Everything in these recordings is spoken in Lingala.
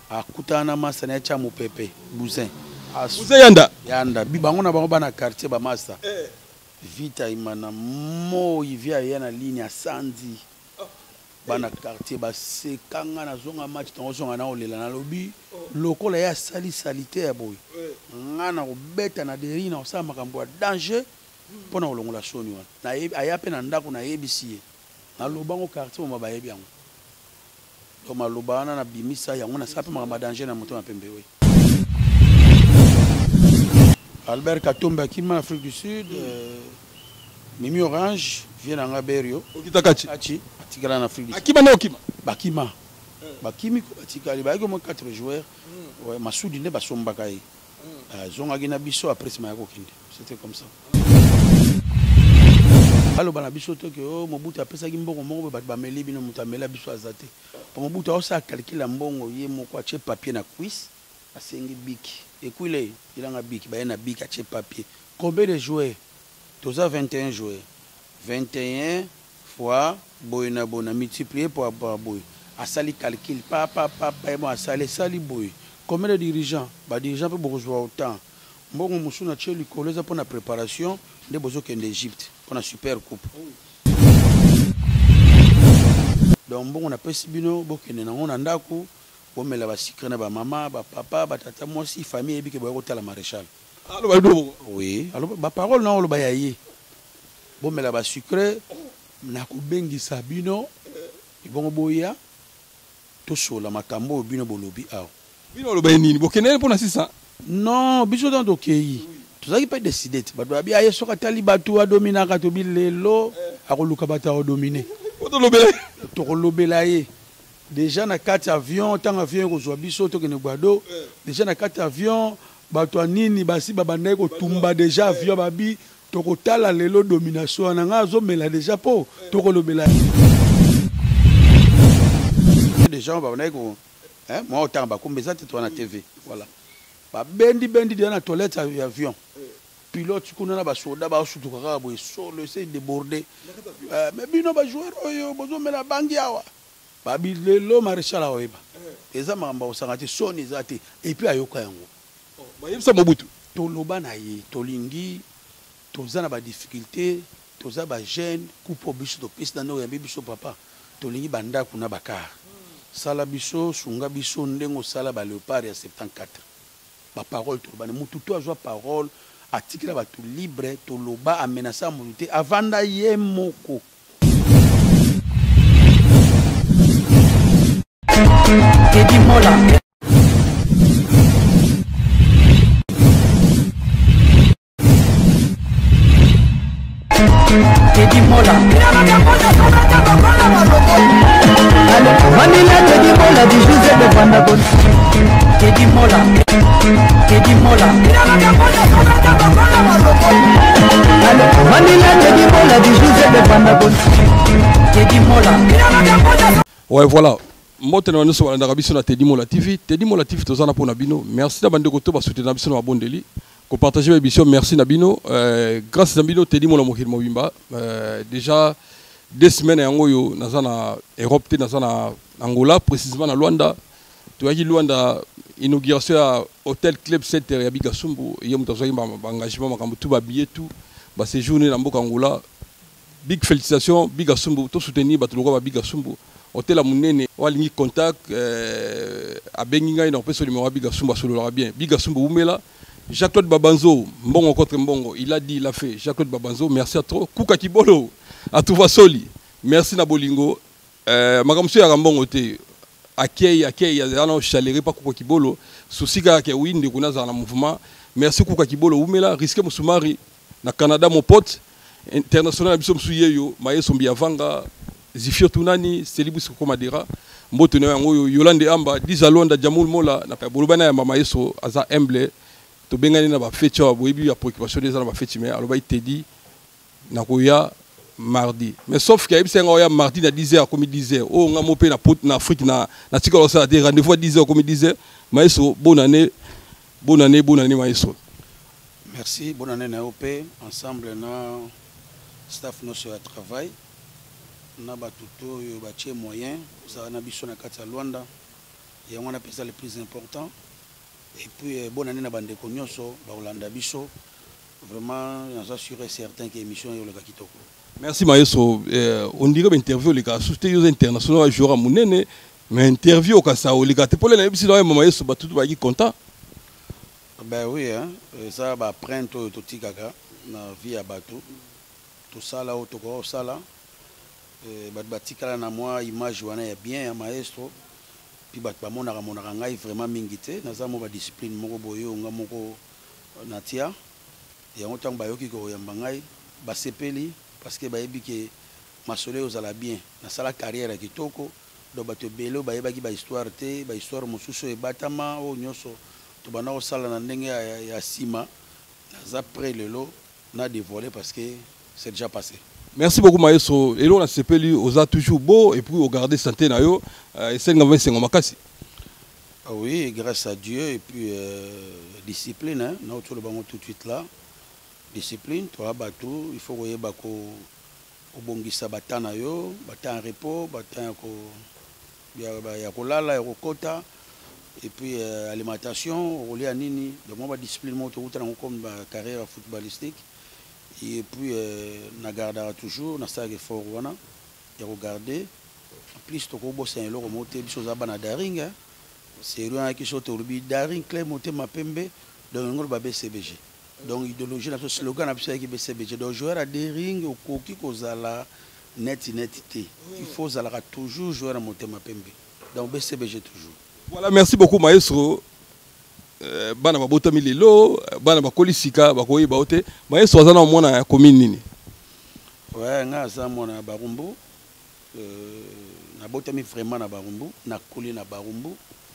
akutana masa na cha mupepe Buzin. Buzin yanda bibango na bango bana quartier ba masa. Vita imana mo ivia yana ligne ya Sanzi. Bana quartier ba sekanga na zonga match tonzonga na olela na lobi lokola ya salitaire boy. Ngana obeta na deri na osama makambo danger pona olongola soni wana. Na ayape na ndako na yebisi. Na lobango quartier mo ba yebi yango. To malobana na bimisa yango na sape makambo danger na moto na pembe we. Albert Katumba qui en Afrique du Sud, Mimi Orange vient en Aberio. Okitakachi. Atikala en Afrique du Sud. Akima na Okima. Bakima. Bakimi ko atikali ba ko 4 joueurs. Ouais, Masudi ne ba sombaka yi. Zonga gina biso après c'est mayako kindi. C'était comme ça. Alors bana biso to ke o Mobutu apesa ki mbongo moko ba meli bino mutamela biso azate. Mobutu osa calcula mbongo ye moko ache papier na quiz. Asengi biki. Écoutez, il a un bic, il a un bic à papier. Combien de joueurs? Tous à 21 joueurs. 21 fois, boy na bona multiplié pour boy. À sali calcul, papa, à sali boy. Combien de dirigeants? Bah dirigeants peut beaucoup jouer autant. Bon, on m'a dit que pour la préparation, des besoins qu'en Égypte, pour la super coupe. Donc bon, on a pas si bino, bon qu'on est en andako. Bon, mais là, secret na ba maman, ba papa, ba tata, moi aussi famille et puis que ba la maréchal. Oui, alors ba parole non le ba yaye. Bon, mais là ba secret na ko bengi sabino, ibongo boya to sola makambo bino bolobi aw. Bino lo ba nini? Bo kenele pona 600. Non, biso dans dokeyi. Tu sais pas décider, ba do abi aye soka tali batu a domina ka to bilelo, akoluka bata o dominer. To lobela ye. Déjà na 4 avions, tant avion ko biso to kene gwado. Déjà na 4 avions, bato nini basi babandai ko tumba déjà avion babi to ko tala lelo domination na nga zo mela déjà po to ko lobela. Déjà babandai ko moi autant ba kombeza te to na TV, voilà. Ba bendi dia na toilette avion. Pilote kuna na ba soda ba sutu kaka bo solo c'est débordé. Mais bino ba joueur oyo bozo mela bangi awa. Babi lelo maréchal a oeba. Eza mamba osangati soni zati et puis ayoka yango. Ba yebisa Mobutu. To loba na ye, to lingi, to zana ba difficulté, to za ba jeune, coupo biso to piste na no ya biso papa. To lingi banda kuna bakar. Sala biso, sunga biso ndengo sala ba léopard ya 74. Ba parole to ba mutu to azwa parole, atikila ba tout libre, to loba amenasa muté avanda ye moko. Teddy Mola. Teddy Mola. Manila Teddy Mola du José de Bandagone. Teddy Mola. Teddy Mola. Manila Teddy Mola du José de Bandagone. Teddy Mola. Ouais, voilà. Motena nous sommes dans la Teddy Mola TV. Teddy Mola TV, tous en pour Nabino. Merci d'abord de pour soutenir Nabino à Bondeli. Pour partager l'émission, merci Nabino. Grâce à Nabino, Teddy Mola Mokil Mobimba. Déjà 2 semaines en Angoyo, dans la Europe, dans la Angola, précisément dans Luanda. Tu as dit Luanda, inauguration à Hôtel Club Center et Abiga Sumbu. Il y a un engagement, tout va bien tout. Ces journées dans Angola. Big félicitations, Biga Sumbu, tout soutenir, tout Biga Sumbu. Hôtel Amunene, walingi contact à Benginga et sur le numéro Biga Sumbu sur bien. Biga Sumbu Umela, Jacques-Claude Babanzo, Mbongo contre Mbongo, il a dit, il a fait. Jacques-Claude Babanzo, merci à toi. Kuka Kibolo, à Touva Soli, merci Nabolingo. Magamsu Yarambongo te, accueil, alors chaléré pas Kuka Kibolo, Sousiga qui est win de Kunaza dans le mouvement. Merci Kuka Kibolo Umela, risqué Moussoumari, na Canada mon pote, international Abissom Souyeyo, Maye Sombiavanga. Zifio Tunani, Selibus Komadira, Mbotone Yango, Yolande Amba, Dizalonda, Jamul Mola, na Bolubana ya Mama Yeso, Aza Emble, to Bengani na ba fête, Boibi, a préoccupation des ans, ba fête, mais alors, il te dit, Nakoya, mardi. Mais sauf qu'il y a eu mardi à 10h, comme il disait, oh, on a mopé na pot, na Afrique, na Tikolo, ça a des rendez-vous à 10h, comme il disait, Maïso, bonne année, Maïso. Merci, bonne année, Naopé, ensemble, na staff, nous sur le travail. Na batuto yo batie moyen za na biso na kati ya Luanda Et on a fait ça le plus important. Et puis, bonne année à Bande Konyoso, Baolanda Biso. Vraiment, j'en suis sûr et certain que l'émission est le Kakitoko. Merci maestro. On dirait interview les gars, société internationale joueur à Mounene, mais interview au cas où les gars, t'es pas là, si là maestro, bah tout va être content. Ben oui, hein. Ça va prendre tout petit caca, na vie à bateau. Tout ça là, tout ça là. Batikala na moi image wana ya bien ya maestro. Puis mon ngai vraiment mingité, na za mo ba discipline moko boyo nga moko natia. Ya ngotang bayoki ko yamba ngai ba sepeli. Parce que bayebi que masole ozala bien na sala carrière ya kitoko do bato belo bayebaki ba histoire te ba histoire mosusu ebatama o nyoso to bana osala na ndenge ya sima naza près lelo na dévoiler parce que c'est déjà passé. Merci beaucoup maestro. Et là on a sepeli oza toujours beau et puis au garder santé na yo et c'est ngamba sengo makasi. Ah oui, grâce à Dieu et puis discipline hein, na autour le bango tout de suite là. Discipline, toi bateau, il faut voyer bako obongisa batana yo, batan repos, batan ko ya kolala ya kokota et puis alimentation, rouler à nini, donc moi ba discipline moi tout dans comme carrière footballistique et puis na gardera toujours na ça effort wana ya regarder en plus to ko bosser un loko monter biso za bana daring hein. C'est rien qui saute au bi daring clé monter ma pembe donc ngol ba BCBG. Donc idéologie notre slogan absolu qui BCBG donc joueur à des rings au coquille kozala netité il faut zalera toujours joueur à monter ma pembe donc BCBG toujours. Voilà, merci beaucoup maestro. Bana babota milelo bana bakolisika bakoyi baote maestro azana mona commune nini. Ouais nga za mona Barumbu na botami vraiment na Barumbu na koli na Barumbu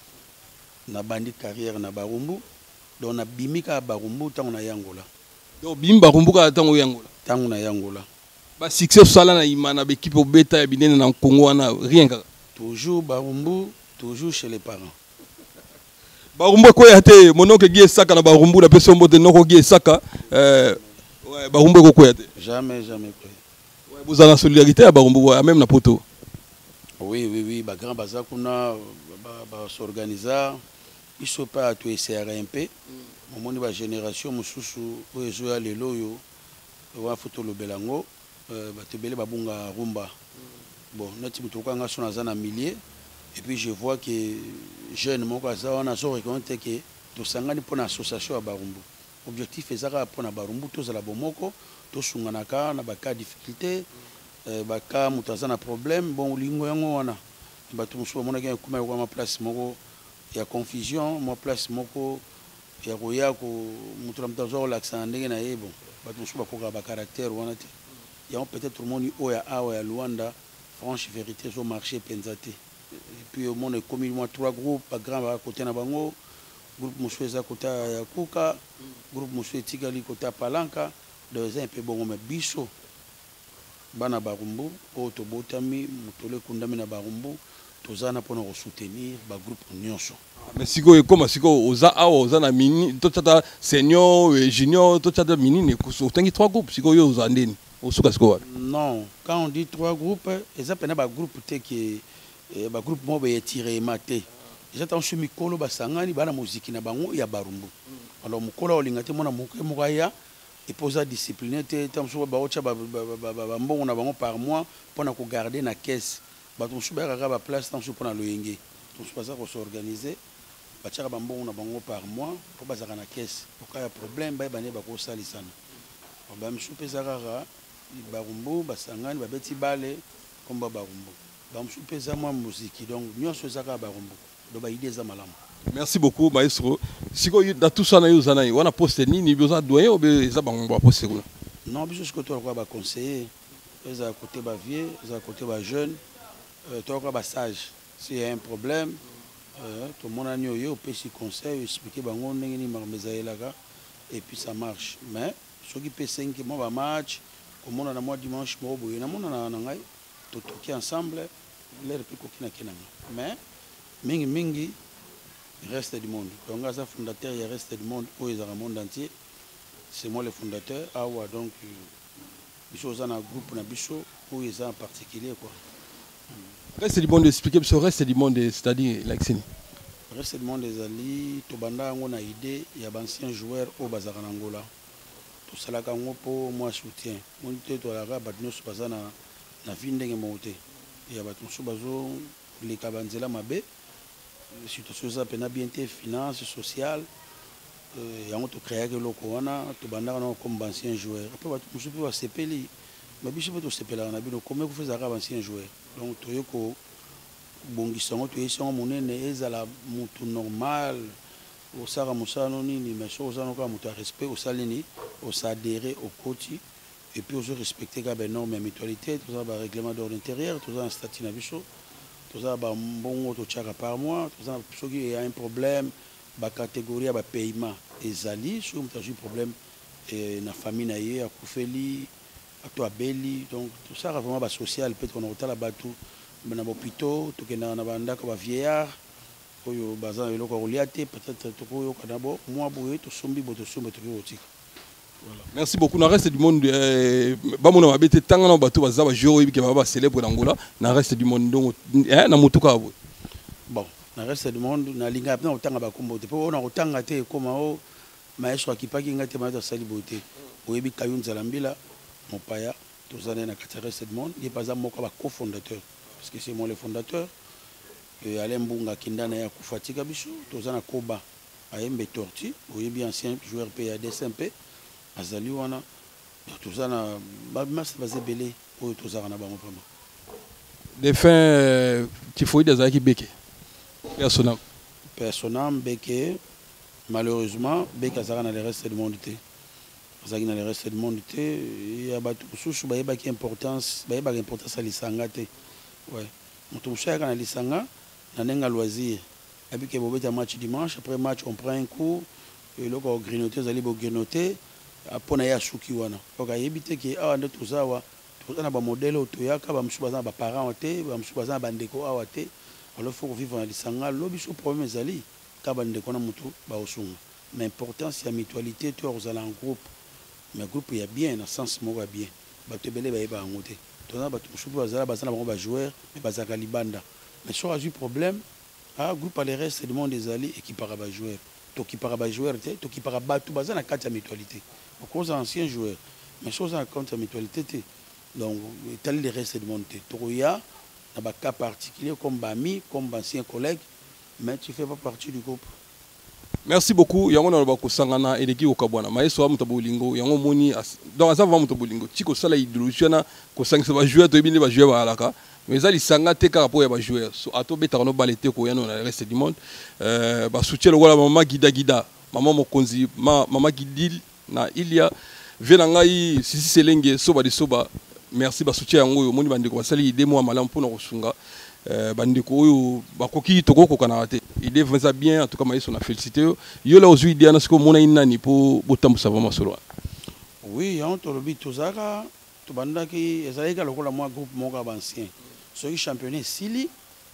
na bandi carrière na Barumbu. Donc na bimika Barumbu tango na yangola. Donc bimba Barumbu tango yangola. Tango na yangola. Ba succès sala na imana be équipe beta ya binene na Congo wana rien ka. Toujours Barumbu, toujours chez les parents. Barumbu ko yate mononke gie saka na Barumbu la personne mbote noko gie saka ouais Barumbu ko yate. Jamais quoi. Ouais vous avez la solidarité à Barumbu même na poto. Oui, ba grand bazar kuna ba s'organiser. Il ne faut pas tout CRMP. Au moment de la génération, je suis allé là, je vais faire le belango, je vais faire le rumba. Bon, nous sommes en milliers. Et puis je vois que les jeunes, on a reconnaître que tout ça est pour l'association à Barumbu. L'objectif est pour Barumbu, tous à la Bomoko, tous sont en cas de difficulté, cas de problème. Bon, lingo yango wana. Tout le monde a une place. Il y a confusion, moi place moko il y a roya ko mutura mtazo l'accent ndenge na yebo batu suba ko ba caractère wana te il y a peut-être tout le monde oya awa Luanda franche vérité sur marché penzate et puis au monde comme moi trois groupes pas grand à côté na bango groupe Moussoueza kota ya Kuka groupe Moussoué Tigali kota Palanka deux un peu bon mais biso bana Barumbu o to botami mutole kundami na Barumbu tozana pour nous soutenir ba groupe nyonso. Mais siko comme siko oza awa oza na mini to tata senior et junior to tata mini ne ko tangi trois groupes siko yo oza ndeni osuka siko. Non, quand on dit trois groupes, ezapena ba groupe te ki ba groupe mo be tiré maté. J'attends sur mikolo ba sangani bana musique na bango ya Barumbu. Alors mukolo olinga te mona muke mukaya et posa discipliné te tamso ba ocha ba mbongo na bango par mois pour na ko garder na caisse. Bato subaka ka ba place tant pour na loyenge. Tout se passe pour s'organiser. Bachaka bambongo na bango par mois pour bazaka na caisse. Pour qu'il y a problème ba bane ba ko salisana. Ba msupeza kaka Barumbu basangani ba beti bale comme ba Barumbu. Ba msupeza moi musique donc nyonso ezaka Barumbu. Do ba idée za malamu. Merci beaucoup maestro. Siko dans tout ça na yo zana wana poste nini besoin doyen ou za bango ba poste ko. Non, biso ce que toi ba conseiller. Eza côté ba vieux, eza côté ba jeune. Toi ba sage. S'il y a un problème, tout le monde a eu au petit conseil, expliquer bango ndenge ni marmezaelaka et puis ça marche. Mais ceux qui peut 5 mois match, comme on a mois dimanche mo boye na mona na ngai, tout qui ensemble, l'air plus kokina kinanga. Mais mingi reste du monde. Donc as fondateur il reste du monde où ils ont le monde entier. C'est moi le fondateur. Ah ouais donc biso za na groupe na biso où ils ont en particulier quoi. Reste du monde expliquer ce reste du monde c'est-à-dire l'accès. reste du monde ezali tobanda yango na idée ya bancien joueur oyo bazalaka na Angola tosalaka yango mpo mwa soutien moni te tolaka bato nyonso baza na vi ndenge moko te ya bato mosusu bazoleka banzela mabe situation eza mpena bien te finance sociale yango tocréaki eloko wana tobandaka nango comme bancien joueur apres bato mosusu mpe basepeli babiso mpe tosepelaka na bino kome kofezalaka bancien joueur donc toye kobongisa yango toyesi yango monene ezala motu normal osaka mosala nini mais so oza noka moto ya respect osali nini osadere okoti et puis ozo respecter ka banorme ya mutualité toza barèglement d'ordre intérieur toza na statut na biso toza bambongo totiaka par mois toza soki eya un problème bacatégorie ya bapaiement ezali soki moto azwi problème na famille na ye akufeli ato abeli donc tosaka vraiment basocial mpe tokona kotala bato na bopito tokendaka na bandako bavieillard oyo baza na eloko ya kolia te peut-être tokoyoka na bo mwa boye tosombi bo tosombi tokoki kotika. Merci beaucoup. Dans le reste du monde, bamona mabete tanga na bato baza ba joueur oyebi ke baba célèbre na Angola, na reste du monde donc na mutuka abo. Bon, na reste du monde na linga na otanga ba kombo te po na otanga te koma o maestro akipaki ngate ma sali bote. Oyebi Kayunza Lambila mopaya tozana na kati reste du monde, il pas za moko ba cofondateur parce que c'est moi le fondateur. Alain Mbunga kindana ya kufatika biso tozana koba ayembe torti oyebi ancien joueur PADSMP azali wana tozana bamas bazebele oyo tozaka na bango vraiment des fins tifoïde azaki beke personnam beke malheureusement beke azaka na le reste du monde te azaki na le reste du monde te ya bato mosusu bayebaki importance ya lisanga te ouais moto mosusu ayaka na lisanga na ndenge loisir et puis bobeta match dimanche après match on prend un coup et le ko grignoter ezali bo grignoter apona ya suki wana donc ayebi te ke awa nde tozawa tozana ba modèle otoyaka ba msusu baza ba parents te ba msusu baza bandeko awa te alors faut vivre na lisanga lobi so problème ezali ka bandeko na mutu ba osunga mais importance ya mutualité to ozala en groupe mais groupe ya bien na sens moko ya bien bato ebele bayeba yango te tozana bato msusu bazala bazana bango ba joueur mais bazaka libanda mais si on a eu problème, le groupe à le reste du monde des alliés et qui para ba joueur. To qui para ba joueur, to qui para ba tout bazan na carte mutualité. Au cause ancien joueur, mais chose en compte mutualité. Donc, tel le reste du monde. Toya, dans un cas particulier comme ami, comme ancien collègue, mais tu fais pas partie du groupe. Merci beaucoup. Yango na ba ko sangana eleki o kabwana. Maestro amuta bolingo, yango moni donc ça va muta bolingo. Tiko sala idéologie na ko sangisa ba joueur to ebini ba joueur ba alaka. Mais ça, les sangates pour les joueurs. Ato betano balete ko yano na reste du monde. Ba soutien le wala maman Gida, maman Mokonzi, maman Gidil na Ilia venangai sisi selenge soba de soba. Merci ba soutien yango yo moni bandeko basali ide mo malam pour na kosunga. Bandeko oyo bakoki toko ko kana te. Ide venza bien en tout cas maïso na félicité yo là aujourd'hui ide na siko mona inani pour botambusa vraiment solo. Oui, on to lobi tozaka to bandaki ezalika lokola moi groupe moko bancien. Soki championnat sili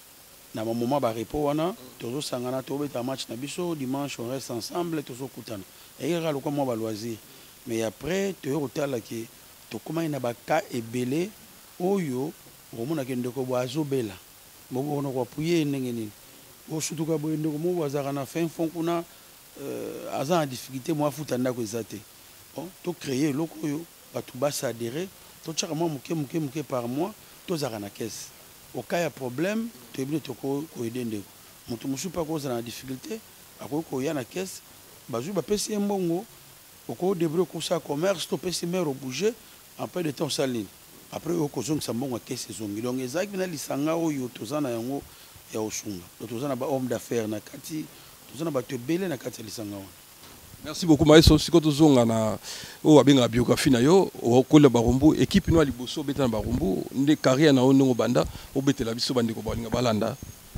na moment ba repos wana tozo sangana to beta match na biso dimanche on reste ensemble tozo kutana et ira lokola moi ba loisir mais après to yotala ki to koma ina ba ka ebele oyo omona ke ndeko bo azobela bobo ono ko puye ndenge nini o sutuka bo ndeko mo bazaka na fin fond kuna aza en difficulté mo afuta ndako ezate bon to créer loko yo batu basa adhérer to tchaka mo muke par mois tozaka na caisse au cas ya problème to ebile to ko aider ndeko mutu musu pa ko za na difficulté akoko ya na caisse bazu ba pesi mbongo oko débrouiller ko sa commerce to pesi mero bouger après de temps saline après oko zonga sa mbongo caisse zongi donc ezaki na lisanga oyo tozana yango ya osunga tozana ba homme d'affaires na kati tozana ba tebele na kati lisanga wana. Merci beaucoup maestro siko tozonga na o abenga biographie na yo o kola barumbu équipe no liboso betana barumbu nde carrière na onongo banda o betela biso bandeko balinga balanda.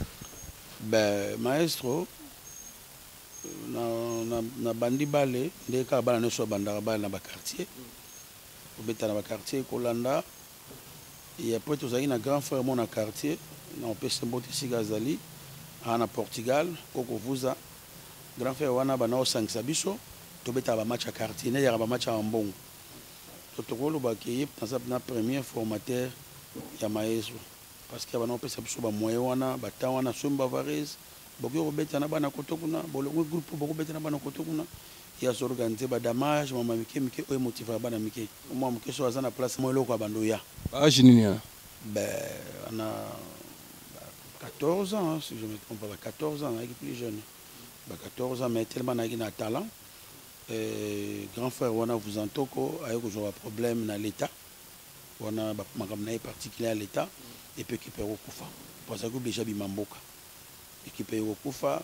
Ben maestro na bandi bale nde ka bana no so banda bale na ba quartier o betana ba quartier kolanda et après tozali na grand frère mon na quartier na pese mboti sigazali ana Portugal koko vuza grand frère wana bana osangisa biso tobeta ba match à quartier ne ya ba match à mbongo to tokolo ba ke na premier formateur ya maestro parce que bana opesa biso ba moyen wana ba ta wana somba varese Boko robeta na bana kotokuna, bolongo groupe boko beta na bana kotokuna. Il y a organisé ba damage, maman mike o motiver bana mike. Moi mike so azana place mo loko abandoya. Ba jinini. Ben on a 14 ans, hein, si je me trompe pas, 14 ans, avec plus jeune. 14 ans, mais tellement on a talent. Grand frère, on a vous en toko, avec un problème dans l'État. On a un particulier à l'État, et puis qui peut recouvrir. Parce que déjà, Bimamboka. Qui peut recouvrir.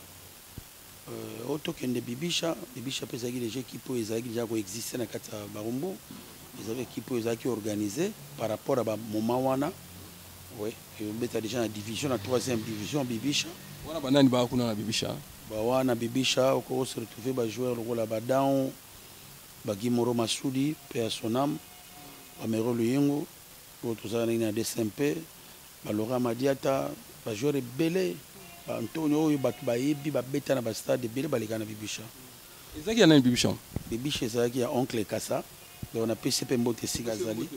Auto que de Bibisha peut dire les gens qui peuvent déjà exister dans le Barumbo. Les gens qui peuvent organiser par rapport à moment. Oui, on est déjà en division, la 3e division, Bibisha. On a banani ba kuna na Bibisha. Ba wana Bibisha, on se retrouver ba joueur le rôle à Badao, ba Gimoro Masudi, Père Sonam, ba Mero Luyingo, tout ça na DSMP, ba Laura Madiata, ba joueur belé, ba Antonio ba Bayebi, ba Beta na ba stade belé ba leka na Bibisha. Ezaki ya na Bibisha. Bibisha ezaki ya oncle Kassa, on a PCP Mbote Sigazali.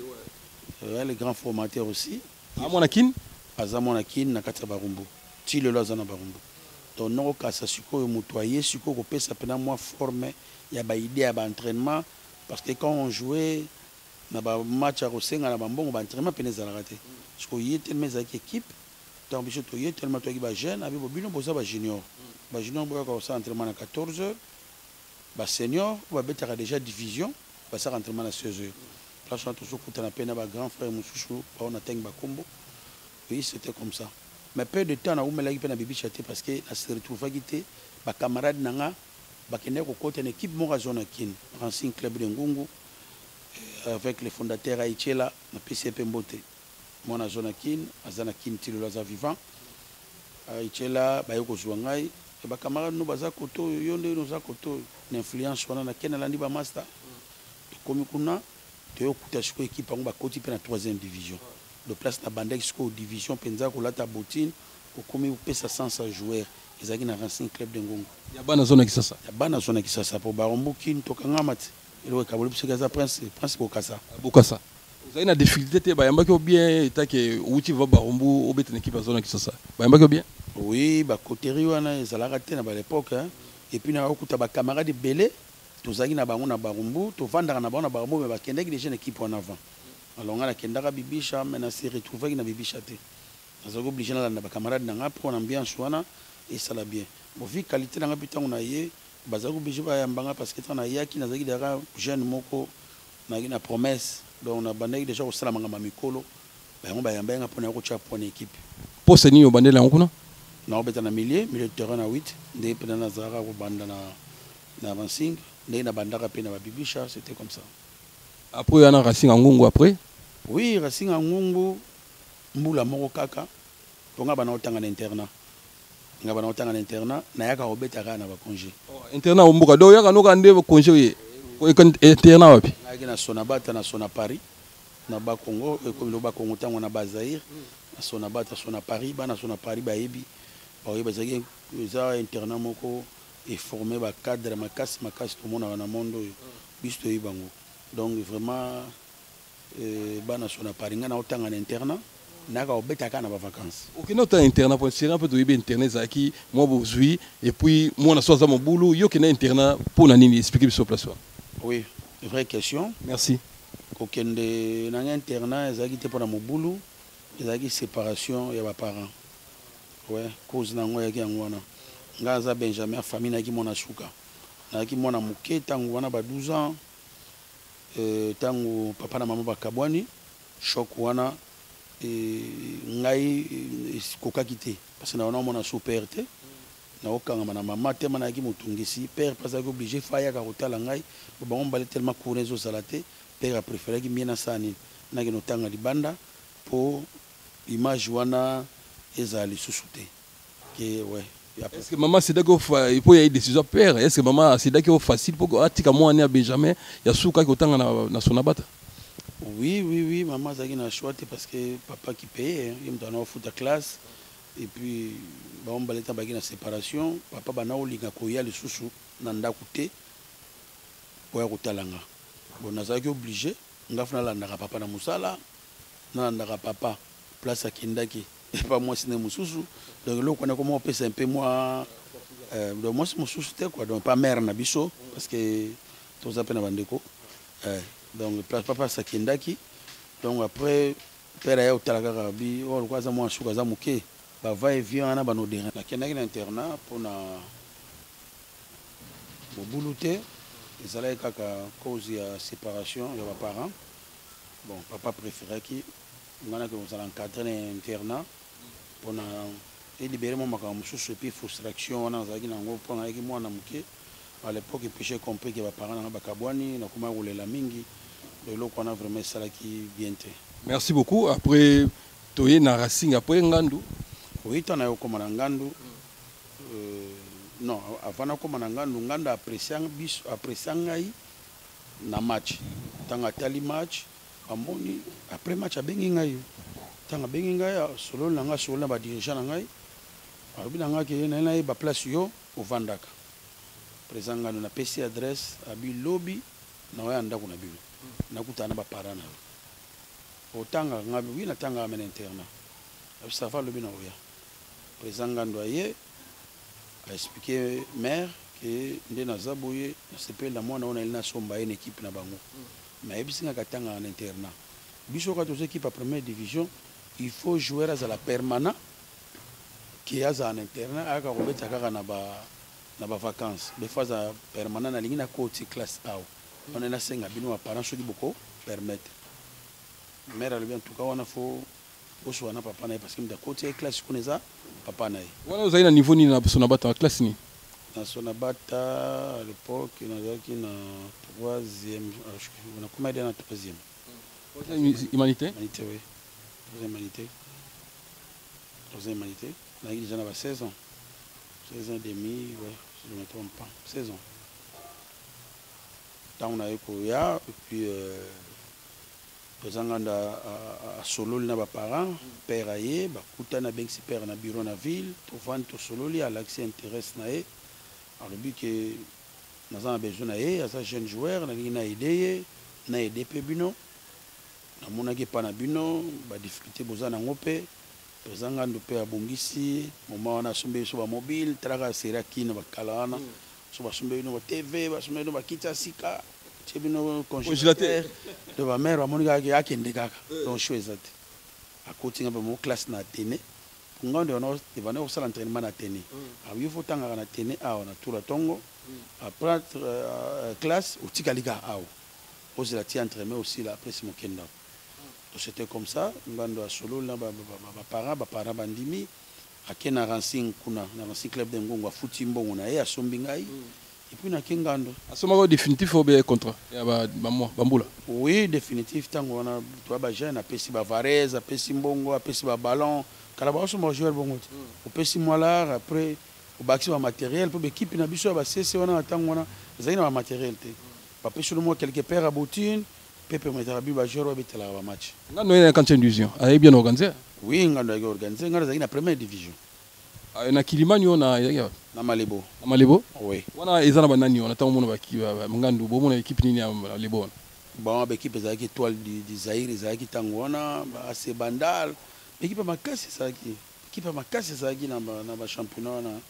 Le grand formateur aussi. Amonakin Azamonakin na kati ya Barumbu. Ti le loza na Barumbu. Donc non kasa siko mutoyer siko ko pesa pena moi former ya ba idée ya ba entraînement parce que quand on jouait na ba match à Rosenga na ba mbongo ba entraînement pena za raté. Siko yete mes équipe donc biso to yete tellement to ba jeune abi bobino boza ba junior. Ba junior boya ko sa entraînement na 14 heures. Ba senior ba betara déjà division ba sa entraînement na 16 heures. Là, je suis toujours à peine avec grand frère Moussouchou, on a Tengue Bakombo. Oui, c'était comme ça. Mais peu de temps, on a eu un bébé chaté parce que la se retrouve à quitter. Ma camarade Nanga, Bakene Kokote, une équipe Morazonakin, ancien club de Ngungu, avec les fondateurs Aïchela, la PCP Mbote. Moi, na Zonakin, Azanakin, Tiloza vivant. Aïchela, Bayoko Zouangai. Et ma camarade nous, Bazakoto, Yonde, nous a Koto, l'influence, on a Ken Alandi Bamasta. Comme Kuna. Tu as équipe en côté pour la 3e division. De place na bande jusqu'aux division penza ko lata botine ko komi pesa 100 joueurs. Ils ont un ancien club de Ngongo. Ya bana zona kisasa. Ya bana zona kisasa pour Barumbu kin to kanga mat. Il wa kabulu psikaza prince ko kasa. Bokasa. Vous avez une difficulté ba yamba ko bien eta ke uti va Barumbu obete équipe zona kisasa. Ba yamba ko bien. Oui, ba koteri wana ezalaka te na ba l'époque hein. Et puis na okuta ba camarades belé. Tozaki na bango na Barumbu, to vandaka na bango na Barumbu mais bakendaki déjà une équipe en avant. Alors on a kendaka Bibisha mais na se retrouver na Bibisha te. Nazo obligé na ba camarade na nga pour ambiance wana et ça la bien. Bon vu qualité na nga bitango na ye, bazako obligé ba yambanga parce que na yaki nazaki dara jeune moko na promesse. Donc on a bandaki déjà au sala manga mikolo. Ba ngo ba yambanga pour na ko cha pour équipe. Pour seni yo bandela nguna? Na obeta na milieu de terrain na 8, ndé pena na zara ko banda na 25. C'était comme ça. Après, il y a un Racing Ngungu après? Oui, Racing Ngungu, Mboula Morokaka, on a un internat. On a un internat, on a un congé. Internat, on a un congé. Internat, wapi? On a Sonabata, na Sonapari, na Bakongo, comme le Bakongo, on a Bazaïr, na Sonabata, Sonapari, na Sonapari, Baebi, Baebi, un internat moko. Et former un cadre, ma casse, tout le monde dans le monde. Donc vraiment, bana sona paringa na otanga en internat, na ka obeta kana ba vacances. OK, na otanga internat pour série un peu de internet zaki, moi bozui et puis moi na soza mon boulot, yo kena internat pour na nini expliquer sur place. Oui, vraie question. Merci. Kokende na internat zaki te pour na mon boulot, zaki séparation ya ba parents. Ouais, cause na ngoya ki ngwana. Ngaza Benjamin famille na ki mona suka na ki mona muke tangu wana ba 12 ans tangu papa na mama bakabwani choc wana ngai koka kité parce que na wana mona super te na okanga na mama te mana ki mutungisi père parce que obligé faya ka kotala ngai ba on balé tellement courir zo salate père a préféré ki miena sani na ki notanga libanda pour image wana ezali susute que ouais. Est-ce que maman c'est d'accord il faut y avoir des décisions père est-ce que maman c'est d'accord facile pour atika moi à Benjamin ya suka ki otanga na Sonabata? Oui, maman zaki na choix parce que papa qui paye il me donne au foot à classe et puis ba on baleta baki na séparation papa bana olinga koya le susu na ndaku te pour kotalanga bon nazaki obligé ngafuna la ndaka papa na musala na ndaka papa place à kindaki et pas moi c'est mususu donc là on a comment on peut un peu moi donc moi c'est mususu quoi donc pas mère na biso parce que tous appels na bandeko donc papa sakindaki donc après père ya utalaka bi on quoi ça moi shuka za muke ba va et vient na bano derrière na kendaki na internat pour na bobulute ezalaki kaka cause ya séparation ya ba parents bon papa préférait qui ngana que vous allez encadrer un internat pour na libérer mon makambo sous puis frustration on a zaki nango pour na ki mwana muke à l'époque il péché compris que ba parents na bakabwani na kuma rolela mingi de l'eau qu'on a vraiment ça qui vient. Merci beaucoup. Après toye na Racing après Ngandu oui tana yo comme na Ngandu non avant na comme na Ngandu Nganda appréciant ngai na match tanga tali match amoni après match abengi ngai tanga bengi ngai solo na nga solo na ba dirigeant na ngai abi na nga ke na ba place yo au Vandaka président Ngandu na PC adresse abi lobby na wa ndako na bino nakutana ba parana na otanga ngabi wi na tanga amena interna abi safa lobby na oya président Ngandu aye a expliqué maire que nde na zaboye na sepel na mwana ona elina somba une équipe na bango mais ebisinga katanga en internat biso ka tous équipe à première division il faut jouer à la permanent qui a en internat aka kobeta kaka na ba vacances des fois à permanent na lingina côté classe A on est na senga bino parents soki boko permettre mère elle bien tout cas on a faut oso na papa na parce que côté classe connaisa papa na wana uzaina niveau ni na sona bata classe ni na Sonabata à l'époque nazaki na 3e on a combien de na 3e humanité oui 3e humanité là il déjà na 16 ans 16 ans et demi ouais si je ne me trompe pas 16 ans tant on a eu koya et puis Nganda a solo na ba parents père aye ba kutana ben si père na bureau na ville to vendre to solo li à l'accès intéresse na e alors bi que nous avons besoin na e asa jeune joueur na lina idée na aider pe bino na mona ke pa na bino ba difficulté boza na ngope Nganda pe abongisi moment na sombe so ba mobile traka sera kino ba kalana so ba sombe no ba TV ba sombe no ba kita sika chebino congélateur de ma mère amonika ke akende kaka donc choisir à côté nga ba mo classe na tene ngande on te va au l'entraînement na tene a il faut tanga na tene a on a tout la tongo après classe au tikalika a au la ti entraînement aussi là après c'est mon kenda c'était comme ça ngando a solo na ba parents bandimi akena Racing kuna na Racing club de Ngongo a futi mbongo na ye a sombingai. Et puis na kingando asoma définitif au be contrat ya ba bambula oui définitif tango on a toi ba jeune a pesi ba Varese a pesi mbongo a pesi ba ballon kala ba osoma joueur bongo o pesi molar après o baxi ba matériel pour équipe na biso ba CC on tango na zaina ba matériel te ba pesi le mo quelque part à boutine pepe mettra bi ba joueur ba betela ba match ngano ina quand division a bien organisé oui ngando a organisé ngando zaina première division na Kilimani ona na Malebo oui wana ezana banani ona tango mona ba Ngandu bo mona équipe nini ya Malebo bon ba équipe za étoile du Zaire za ki tango wana ba se bandal équipe makasi za ki équipe makasi za ki na ba championnat na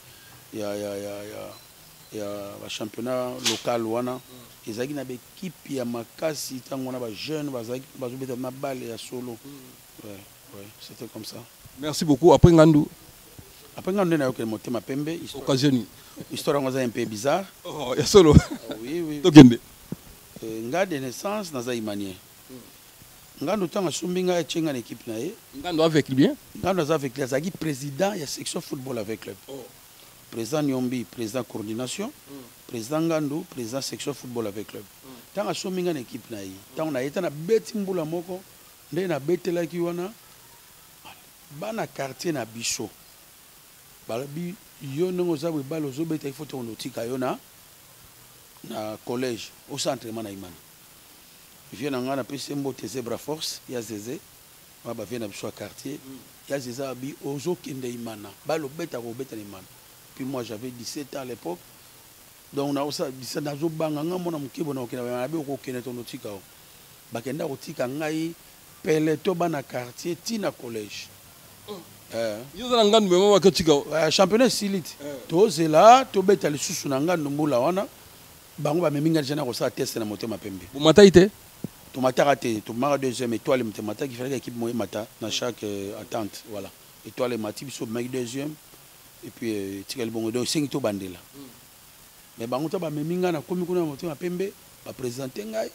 ya ba championnat local wana ezaki na ba équipe ya makasi tango na ba jeune ba za ki ba zobeta na balle ya solo ouais c'était comme ça. Merci beaucoup. Après Ngandu après Ngandu na yoke motema pembe occasion histoire ngoza un peu bizarre. Oh ya solo oui tokende nga de naissance naza imanien Ngandu tanga sumbinga etchenga na équipe na ye Ngandu avec bien Ngandu aza avec les aki président ya section football avec club président Nyombi président coordination président Ngandu président section football avec club tanga sumbinga na équipe na ye tanga na yeta na beti mbula moko nde na betelaki wana bana quartier na biso balabi yo ndenge oza boye bale ozobeta il faut tokondo tika yo na collège au centre mana imana vie na nga na pesi mbote Zebra Force ya zeze ba bavie na biso ya quartier ya zeze abi ozokende imana balobeta kobeta na imana puis moi j'avais 17 ans à l'époque donc na osa 17 nazobanga nga mona mokebo na okenda ba be okokende tondo tika o bakenda kotika ngai pele to bana quartier tina collège Yo za ngandu mema wakotika. Championnat silite. Tozela tobeta lisusu na ngandu mbula wana. Bango ba meminga jana ko sa test na Motema Pembe. Vous m'attaquez? Tu m'as raté, tu m'as deuxième étoile, tu m'as qu'il fallait l'équipe moi mata dans chaque attente, voilà. Étoile mati biso mec deuxième et puis tikali bongo do 5 to bandela. Mais bango ta ba meminga na komi kuna Motema Pembe ba présenter ngai.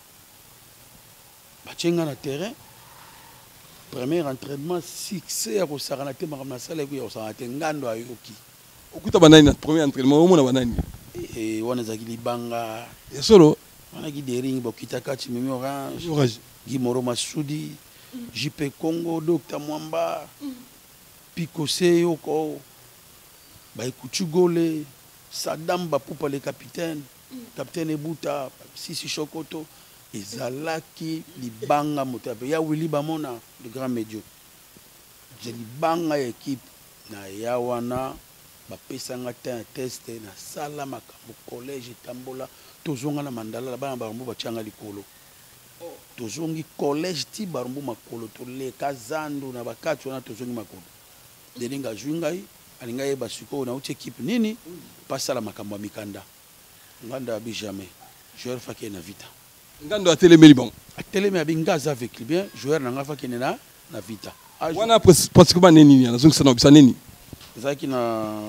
Ba tchenga na terrain. Premier entraînement succès ko sarana te makama sala ko yo sarana te ngando ayoki. Okuta banani na premier entraînement au mona banani. Et wana zakili banga. Et solo on a des rings, Bokita Kati, Mimi Orange, Guimoro Massoudi, JP Congo, Dr Mwamba, Pico Seyoko, Baïkouchugole, Saddam Bapoupa le capitaine, capitaine Ebuta, Sisi Chokoto, et Zalaki, Libanga Motabe, ya Willy Bamona, le grand médio. J'ai Libanga équipe, na Yawana, Bapesanga un test, na Salama, collège Tambola. Tozonga na mandala la bana barumbu bachanga likolo tozongi collège ti barumbu makolo to le kazando na bakati wana tozongi makolo delinga jungai alinga yeba siko na uche équipe nini pasala makambo ya mikanda nganda abi jamais joueur faki na vita ngando atelemeli bon atelemeli abingaza avec bien joueur na ngafa kene na vita wana pratiquement nini na zongisa na bisa nini zaki na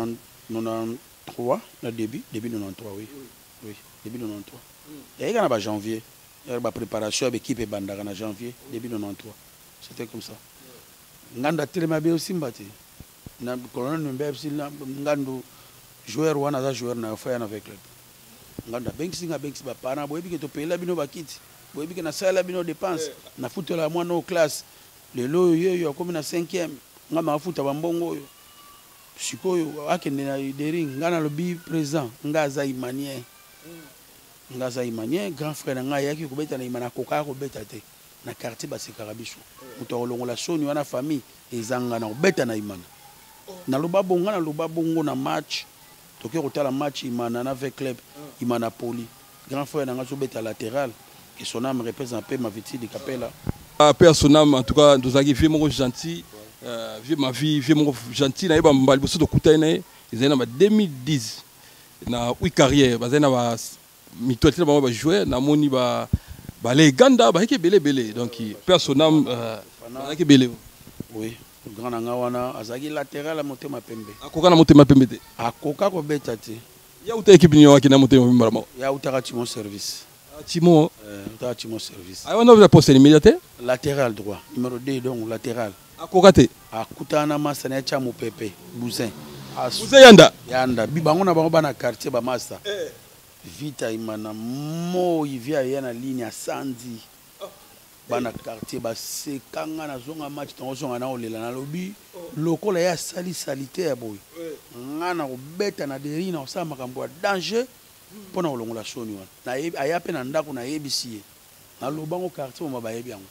93 na début 93 oui. Oui, début 93. Il y a eu janvier. Il y a eu la préparation avec l'équipe Bandara en janvier, début 93. C'était comme ça. Nganda Telemabe aussi mbati. Na colonel Mbeb si ngando joueur wana za joueur na fa na avec club. Nganda Banks ba para boyebi ke to pela bino bakiti. Boyebi ke na sala bino dépense. Na futo la mwana au classe. Le lo yo comme na 5e. Ngama futa bambongo yo. Sikoyo akende na dering ngana lobi présent ngaza imanien. Ngaza imanien grand frère na ngai yaki kobeta na imana koka kobeta te na quartier basekaka biso muto olongola soni wana famille ezanga na kobeta na imana na loba bonga na loba bongo na match toke kotala match imana na avec club imana poli grand frère na ngai so beta latéral et son âme représente ma vie de Capella père son âme en tout cas dozaki vie mon gentil vie ma vie vie mon gentil na yeba mbali boso to kutaine ezena ba 2010 na oui carrière bazena ba mitotela ba jouer na moni ba les ganda ba ke belé donc personnam ki belé oui grand nga wana azaki latéral à Motema Pembe akoka na Motema Pembe te akoka ko beta te ya uta équipe ni wakina Motema Pembe ya uta Timo service Timo uta Timo service ay wana poste immédiaté latéral droit numéro 2 donc latéral akoka te akutana masana ya chamu pepe Bousin yanda bibango na bango bana quartier ba master vita imana mo ivia yana ligne ya sandi bana quartier ba sekanga na zonga match tongo zonga na olela na lobi lokola ya salité ya boy ngana ko beta na derina osama makambo ya danger pona olongola soni wana na ayape na ndako na yebisi na lobango quartier mo ba yebi yango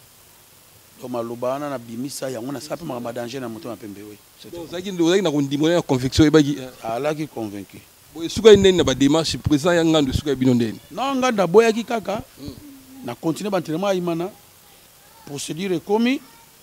to malobana na bimisa yango na sape makambo ya danger na Motema Pembe we zaki na kondimona conviction ebaki alaki convaincu boy suka ndeni na ba démarche président ya ngando suka bino ndeni non nganda boyaki kaka na continuer ba entraînement imana procédure komi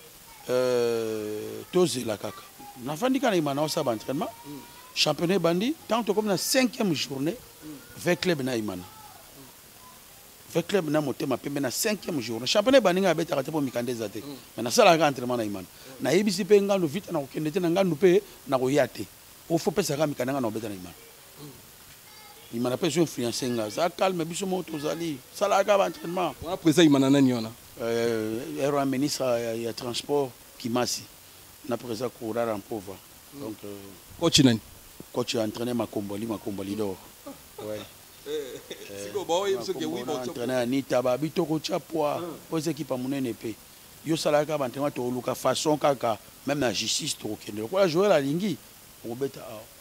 tozela kaka na fandika na imana osa ba entraînement championnat bandi tant comme na 5e journée avec club na imana avec club na Motema Pembe na 5e journée championnat bandi nga beta kate po mikande zate mais na sala ka entraînement na imana na yebisi pe ngando vite na kokende te na ngando pe na koyate o faut pesa ka mikanda na beta na imana imana pe so influencer nga za calme biso moto zali sala ka ba entraînement wana président imana nani wana era ministre ya transport Kimasi na président Kourara Mpova donc coach nani coach entraîner Makomboli d'or ouais siko ba oyo so ke wi ba entraîner Anita ba bitoko chapwa po équipe munene pe yo sala ka ba entraînement to luka façon kaka même na justice to kende ko la jouer la lingi o beta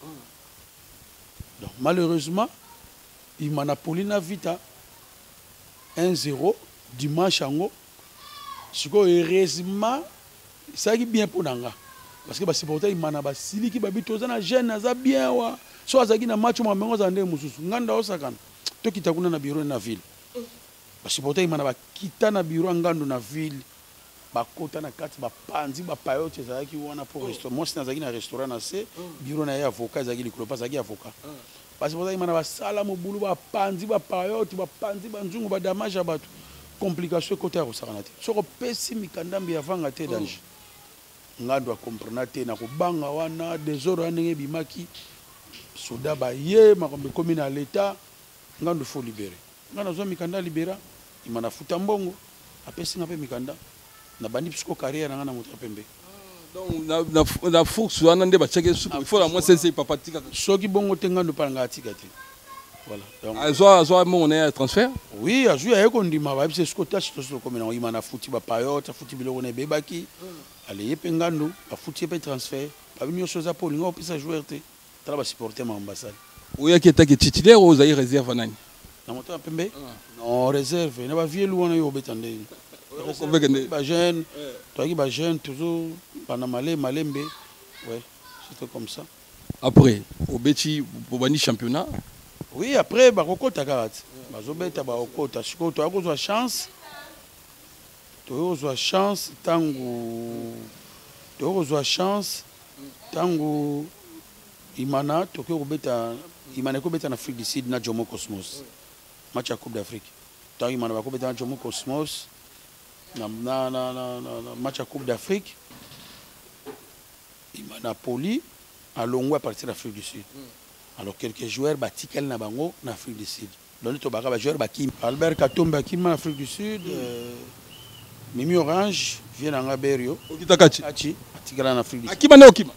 donc malheureusement il m'a Paulina Vita 1-0 dimanche ango siko heureusement ça qui bien pour nanga parce que ba supporter il m'a ba siliki ba bitoza na jeune za bien wa so azaki na match mo mengo za nde mususu nganda osakana to kitakuna na bureau na ville ba supporter il m'a ba kita na bureau ngando na ville bakota na kati bapanzi bapayote ezalaki wana po restaurant moi nazalaki na restaurant na se bureau na ye avocat ezalaki likolo mpo azalaki avocat parce que bozalaki mana basala mobulu bapanzi bapayote bapanzi banzungu badamage ya bato complication ekota ya kosakana te soki opesi mikandambi yavanga te danger ngando akomprena te na kobanga wana desordre wana ndenge ebimaki soda baye makambo ekomi na leta ngando faut libérer nga nazwa mikanda libéra ima nafuta mbongo apesinga mpe mikanda nabandi pisiko carrière nanga na moto pembe donc na force wana nde batiaki suku il faut la moins sese papa tika soki bongo te ngando palanga atika te voilà donc azwa mbongo na ya transfert oui azwi aye kondima bayebisa esiko tasi toso tokomi nango ima nafuti bapayote afuti biloko na ebebaki ale ye mpe ngando bafuti ye mpe transfert babi nyonso eza mpo olinga opesa joueur te tala basupporter makambo basali oyaki etaki titulaire oyo ozali réserve nani na moto ya pembe non réserve na bavielu wana oyo obeta nde bajeune toyaki bajeune toujours bana malembe ouais c'était comme ça après obeti bobani championnat oui après bakokota kaka ti bazobeta bakokota sikoyo toyaki kozwa chance ntango imana tokoki kobeta imana ekobeta na Afrique du Sud na Jomo Cosmos match ya Coupe d'Afrique ntango imana bakobeta na Jomo Cosmos na match ya Coupe d'Afrique imana poli alongwa à partir d'Afrique du Sud alors quelques joueurs batikali na bango na Afrique du Sud donc tobaka bajoueur bakimi Albert Katombe akimi na Afrique du Sud Mimi Orange vient en Aberio okitakachi atikala na Afrique du Sud akima na okima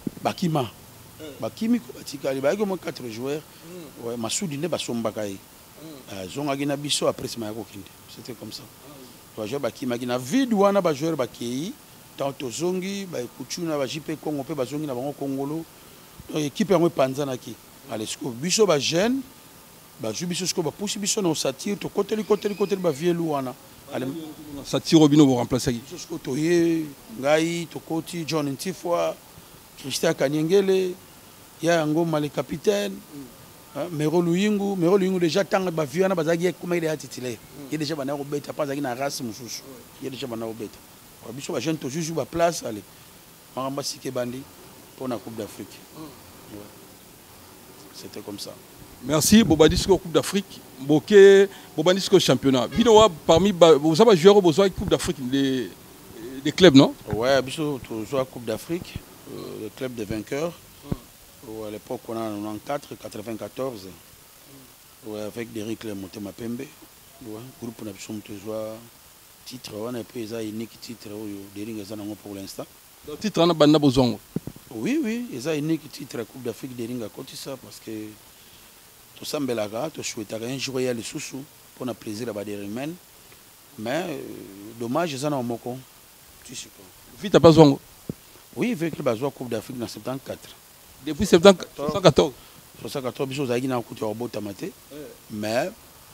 bakimi ko batikali bayaki mo 4 joueurs ouais Masudi ne basombaka ye zongaki na biso après sima ya kokinde c'était comme ça bajoueur bakimaki na vide wana bajoueur bakei tanto zongi baekuchuna bajipe Congo pe bazongi na bango Kongolo équipe yango epanzanaki allez siko biso ba jeune bajou biso siko bapusi biso na osatire to koteli bavielu wana allez satiro bino bo remplacer biso siko toye ngai tokoti John Ntifwa Christian Kanyengele ya yango male capitaine Mero Luyingu déjà tanga baviana bazaki kuma ile ya titulaire il déjà bana ko beta pas na race mususu il déjà bana ko beta biso ba jeune to juju ba place allez maramba sike bandi pour la Coupe d'Afrique. Ouais. C'était comme ça. Merci. Bobadisco Coupe d'Afrique. Boké Bobadisco championnat. Binoa parmi vous avez joué au Coupe d'Afrique des clubs, non? Ouais, biso to joué Coupe d'Afrique, le club des vainqueurs. À l'époque on a 94, 94. Ouais, avec Derrick Le Motema Pembe. Ouais, groupe on a biso to joué titre on a pris ça unique titre Derrick ezana pour l'instant. Le titre on a banda bozongo. Oui, ils ont unique titre la Coupe d'Afrique de Ringa côté ça parce que tout ça mbelaga, tout souhaiter un jour y aller sous pour un plaisir à bader men. Mais dommage ils en ont moko. Tu sais pas. Vite pas zongo. Oui, avec le bazoa Coupe d'Afrique dans 74. Depuis 74. 74 biso za gina kutu ya bota maté. Mais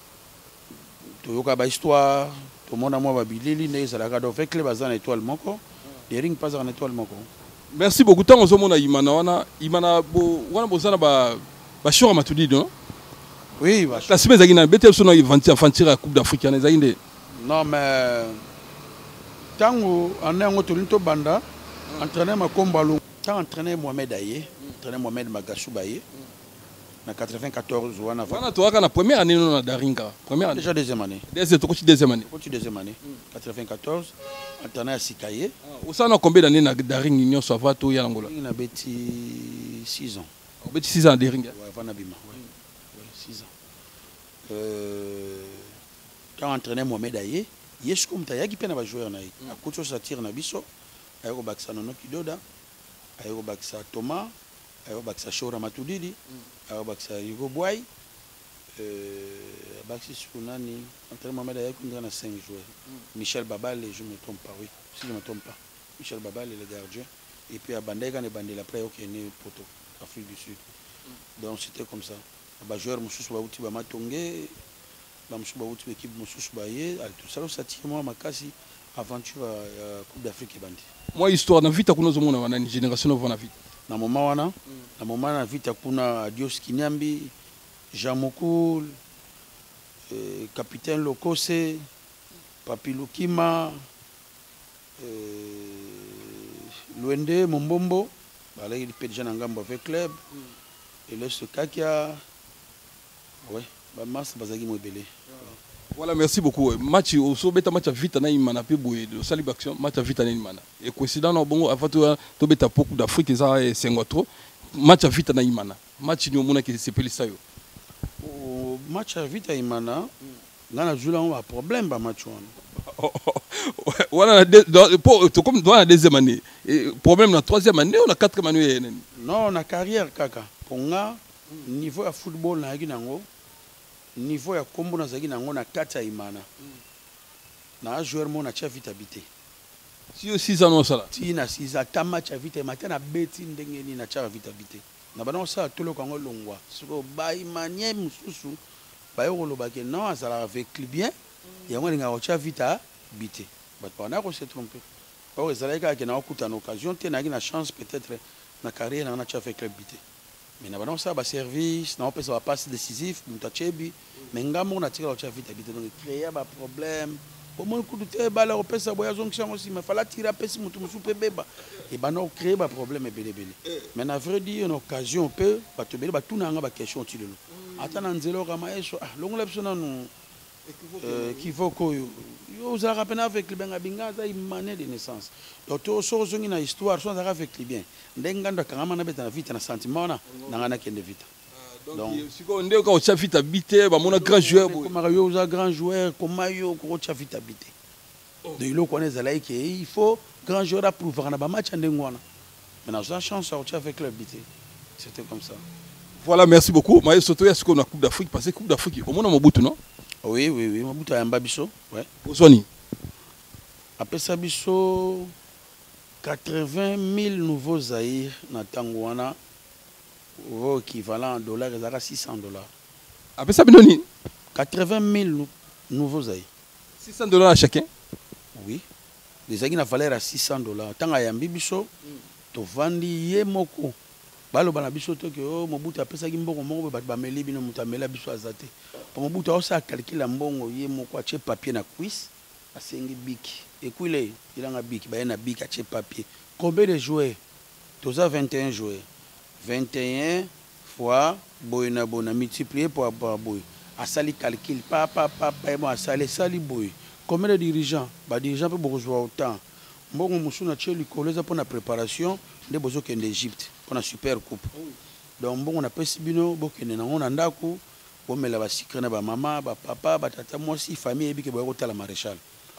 to yoka ba histoire, to mona moi ba bilili ne ezalaka do avec le bazana étoile moko. Les rings pas en étoile moko. Merci beaucoup. Tant que vous Imana wana bozana ba shora matudi non? Oui, la semaine zagina betel sono ivanti afantir la Coupe d'Afrique na zaginde. Non mais tango anengo tolinto banda entraîneur makombalo tant entraîneur Mohamed Aye, entraîneur Mohamed Magashou Baye na 94 wana toaka na première année non na Daringa. Première année déjà deuxième année. Deuxième année. 94 entraîneur Sikaye. Au sein de combien d'années na Daring Union Savato ya Angola? Il a bêti 6 ans. On bêti 6 ans Daring. Ouais, Vanabima. Ouais, 6 ans. Quand entraîneur Mohamed Aye, yes comme ta yaki pena ba joueur na yi. A kocho sa tire na biso. Ayoko bakisa nono kidoda. Ayoko bakisa Thomas, ayoko bakisa Shora Matudidi, ayoko bakisa Hugo Boy. Baxi Sunani, entraîneur Mohamed Aye qu'on a 5 joueurs. Michel Babal, je ne me trompe pas, oui. Si je ne me trompe pas. Michel Babal est le gardien. Et puis à Bandega, et Bandela après, qui est né au Poto, Afrique du Sud. Donc c'était comme ça. Les joueurs, Moussous Baouti, Bamatongé, Moussous Baouti, l'équipe Moussous Baye, tout ça, ça tire moi, Makasi, aventure à Coupe d'Afrique et Bandi. Moi, histoire, dans vite, on a une génération de vite. Dans le moment, dans le moment, vite, on a Adios Kinyambi, Jean Mokoul, capitaine Lokose, Papi Lukima, Luende Mombombo voilà il peut déjà ngambo avec club et le Kakia ouais ba masse bazaki mo belé. Voilà, merci beaucoup. Match au sobeta match vite na imana pe boye de sali action match vite na imana. Et coïncident na bongo avant to beta beaucoup d'Afrique ça et 5 trop. Match vite na imana. Match ni omona ki c'est pelisa yo. Match vite na imana. Ngana zula on a problème ba match on. Voilà pour comme dans la deuxième année. Problème la troisième année ou la quatrième année. Non, na carrière kaka. Ponga niveau ya football na yango. Niveau ya kombo na zaki nango na kata imana na joueur mo na vite habité si 6 ans ça là ti na 6 ans ta match vite matin na beti ndenge ni na vite habité na bana ça tolo kango longwa siko ba imanie mususu ba yo loba ke non ça la avec bien yango linga o vite habité ba pana ko se tromper ba ezalaka ke na okuta na occasion te na na chance peut-être na carrière na avec habité. Mais nous avons ça, service, nous avons un passe décisif, nous avons chebi, mais nous avons tiré la vite habité, donc créer un problème. Pour moi, coup de tête, bah là, on peut savoir aussi, mais il fallait tirer un peu si nous sommes bébé. Et ben nous créer un problème et belé. Mais na vrai dire une occasion on peut, bah tu belé, bah tout n'a pas question tu le. Attends, on zélo ramaïso, ah, l'on lève son nom, qui faut que vous avez rappelé avec les Bengabinga, ça immané de naissance. Donc tout ça, c'est une histoire, soit avec les biens. N'enganda quand on a besoin de vite, un sentiment na, n'engana qu'un de vite. Donc si on est quand on vite habité, bah mon grand joueur. Comme Mario, un grand joueur, comme Mario, quand on vite habité. Donc il connaît ça là il faut grand joueur à prouver qu'on a pas match en dengwana. Maintenant j'ai la chance à avec l'habité. C'était comme ça. Voilà, merci beaucoup. Maïs Soto, est-ce qu'on a Coupe d'Afrique? Parce que Coupe d'Afrique, au moins on a Mobutu, non? Oui, Mobutu a un babiso. Ouais. Oswani. Après ça, biso 80 000 nouveaux Zaïre na Tangwana, au équivalent en dollars, ils ont 600 dollars. Après ça, Binoni 80 000 nouveaux Zaïre. 600 dollars à chacun? Oui. Les Zaïre na valeur à 600 dollars. Tant à Yambi biso, to vandi yemoko. Balo bana biso to ke o Mobutu apesa ki mbongo moko ba meli bino mutamela biso azate. Po Mobutu osa calcule mbongo ye moko a che papier na quiz asengi biki. Écoutez, il a un biki, il y a un biki à papier. Combien de joueurs? Tous 21 joueurs. 21 fois boyna bona multiplié par boy. A sali calcul papa a sali boy. Combien de dirigeants? Ba dirigeants peut beaucoup jouer autant. Mbongo musuna tcheli koleza pour la préparation de bozo ken d'Égypte pour la super coupe. Donc mbongo na pesi bino bokene na ngona ndako bo mela ba sikre na ba mama ba papa ba tata moi si famille ebike boyo kotala maréchal.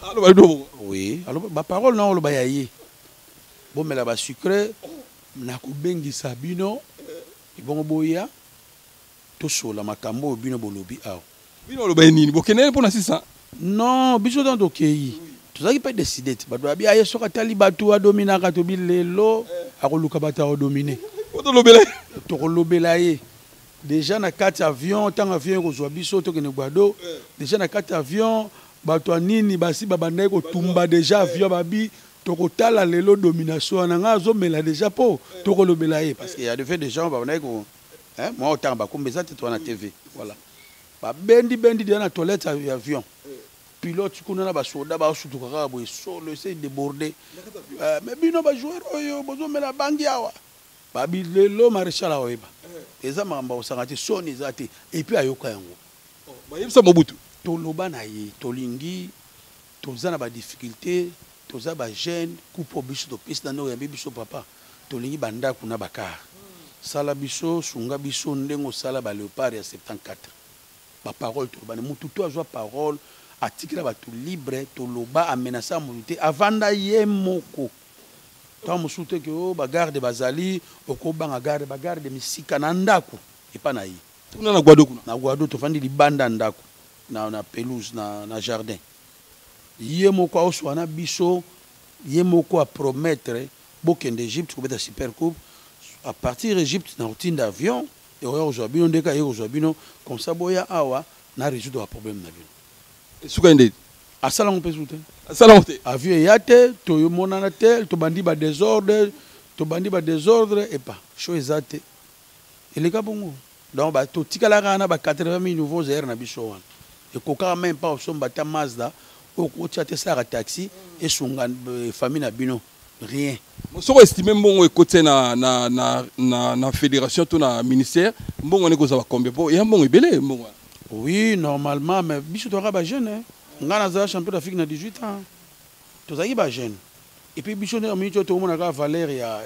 Oui, alors ma parole non le bayaye. Bon mais là bas sucré na ko bengi sabino ibongo boya to sola makambo bino bolobi aw. Bino lo bayini bokene pour na 600. Non, biso dans dokeyi. Tu sais pas décider. Ba bi aye soka tali batu a dominer ka to bilelo akoluka bata o dominer. To lobela. To lobela ye. Déjà na 4 avions, tant avion ko zo biso to kene gwado. Déjà na 4 avions bato nini basi babandai ko tumba déjà avion babi tokotala lelo domination nanga azomela déjà po tokolobela ye parce qu'il y a des gens babandai ko hein moi autant ba kombeza te toi na TV voilà ba bendi de na toilette avion pilote kuna na ba soda ba sutuka ka bo solo c'est débordé mais bino ba joueur oyo bozomela bangi awa babi lelo maréchal aweba eza mamba osangati soni zati et puis ayoka yango ba yebisa Mobutu toloba na ye tolingi toza na ba difficulté toza ba jeune coupe biso to piste na no ya biso papa tolingi banda kuna bakar sala biso sunga biso ndengo sala ba léopard ya 74 ba parole to ba mutu to azwa parole atikira ba tout libre toloba amenasa monité avanda ye moko to musute ke o ba garde bazali okobanga garde ba garde misika na ndako epa na ye tuna na gwado kuna na gwado to fandi libanda ndako na pelouse na jardin yemoko oswana biso yemoko a promettre bokende Égypte ko beta super coupe à partir Égypte na routine d'avion et aujourd'hui on deka aujourd'hui comme ça boya awa na résoudre le problème na bino suka inde asala on peut souter asala on te avion yate to monana tel to bandi ba désordre et pas chose ate et les gars bongo donc ba to tikala kana ba 80 000 nouveaux airs na biso wana et koka même pas au somba ta Mazda okotia te sara taxi esunga famille na bino rien. Soko estimé mbongo ekote na fédération to na ministère mbongo ne kozaba combien po ya mbongo ebele mbongo. Oui, normalement mais biso to ba jeune hein. Ngana za champion d'Afrique na 18 ans. To za ba jeune. Et puis biso na minute to mona ka valeur ya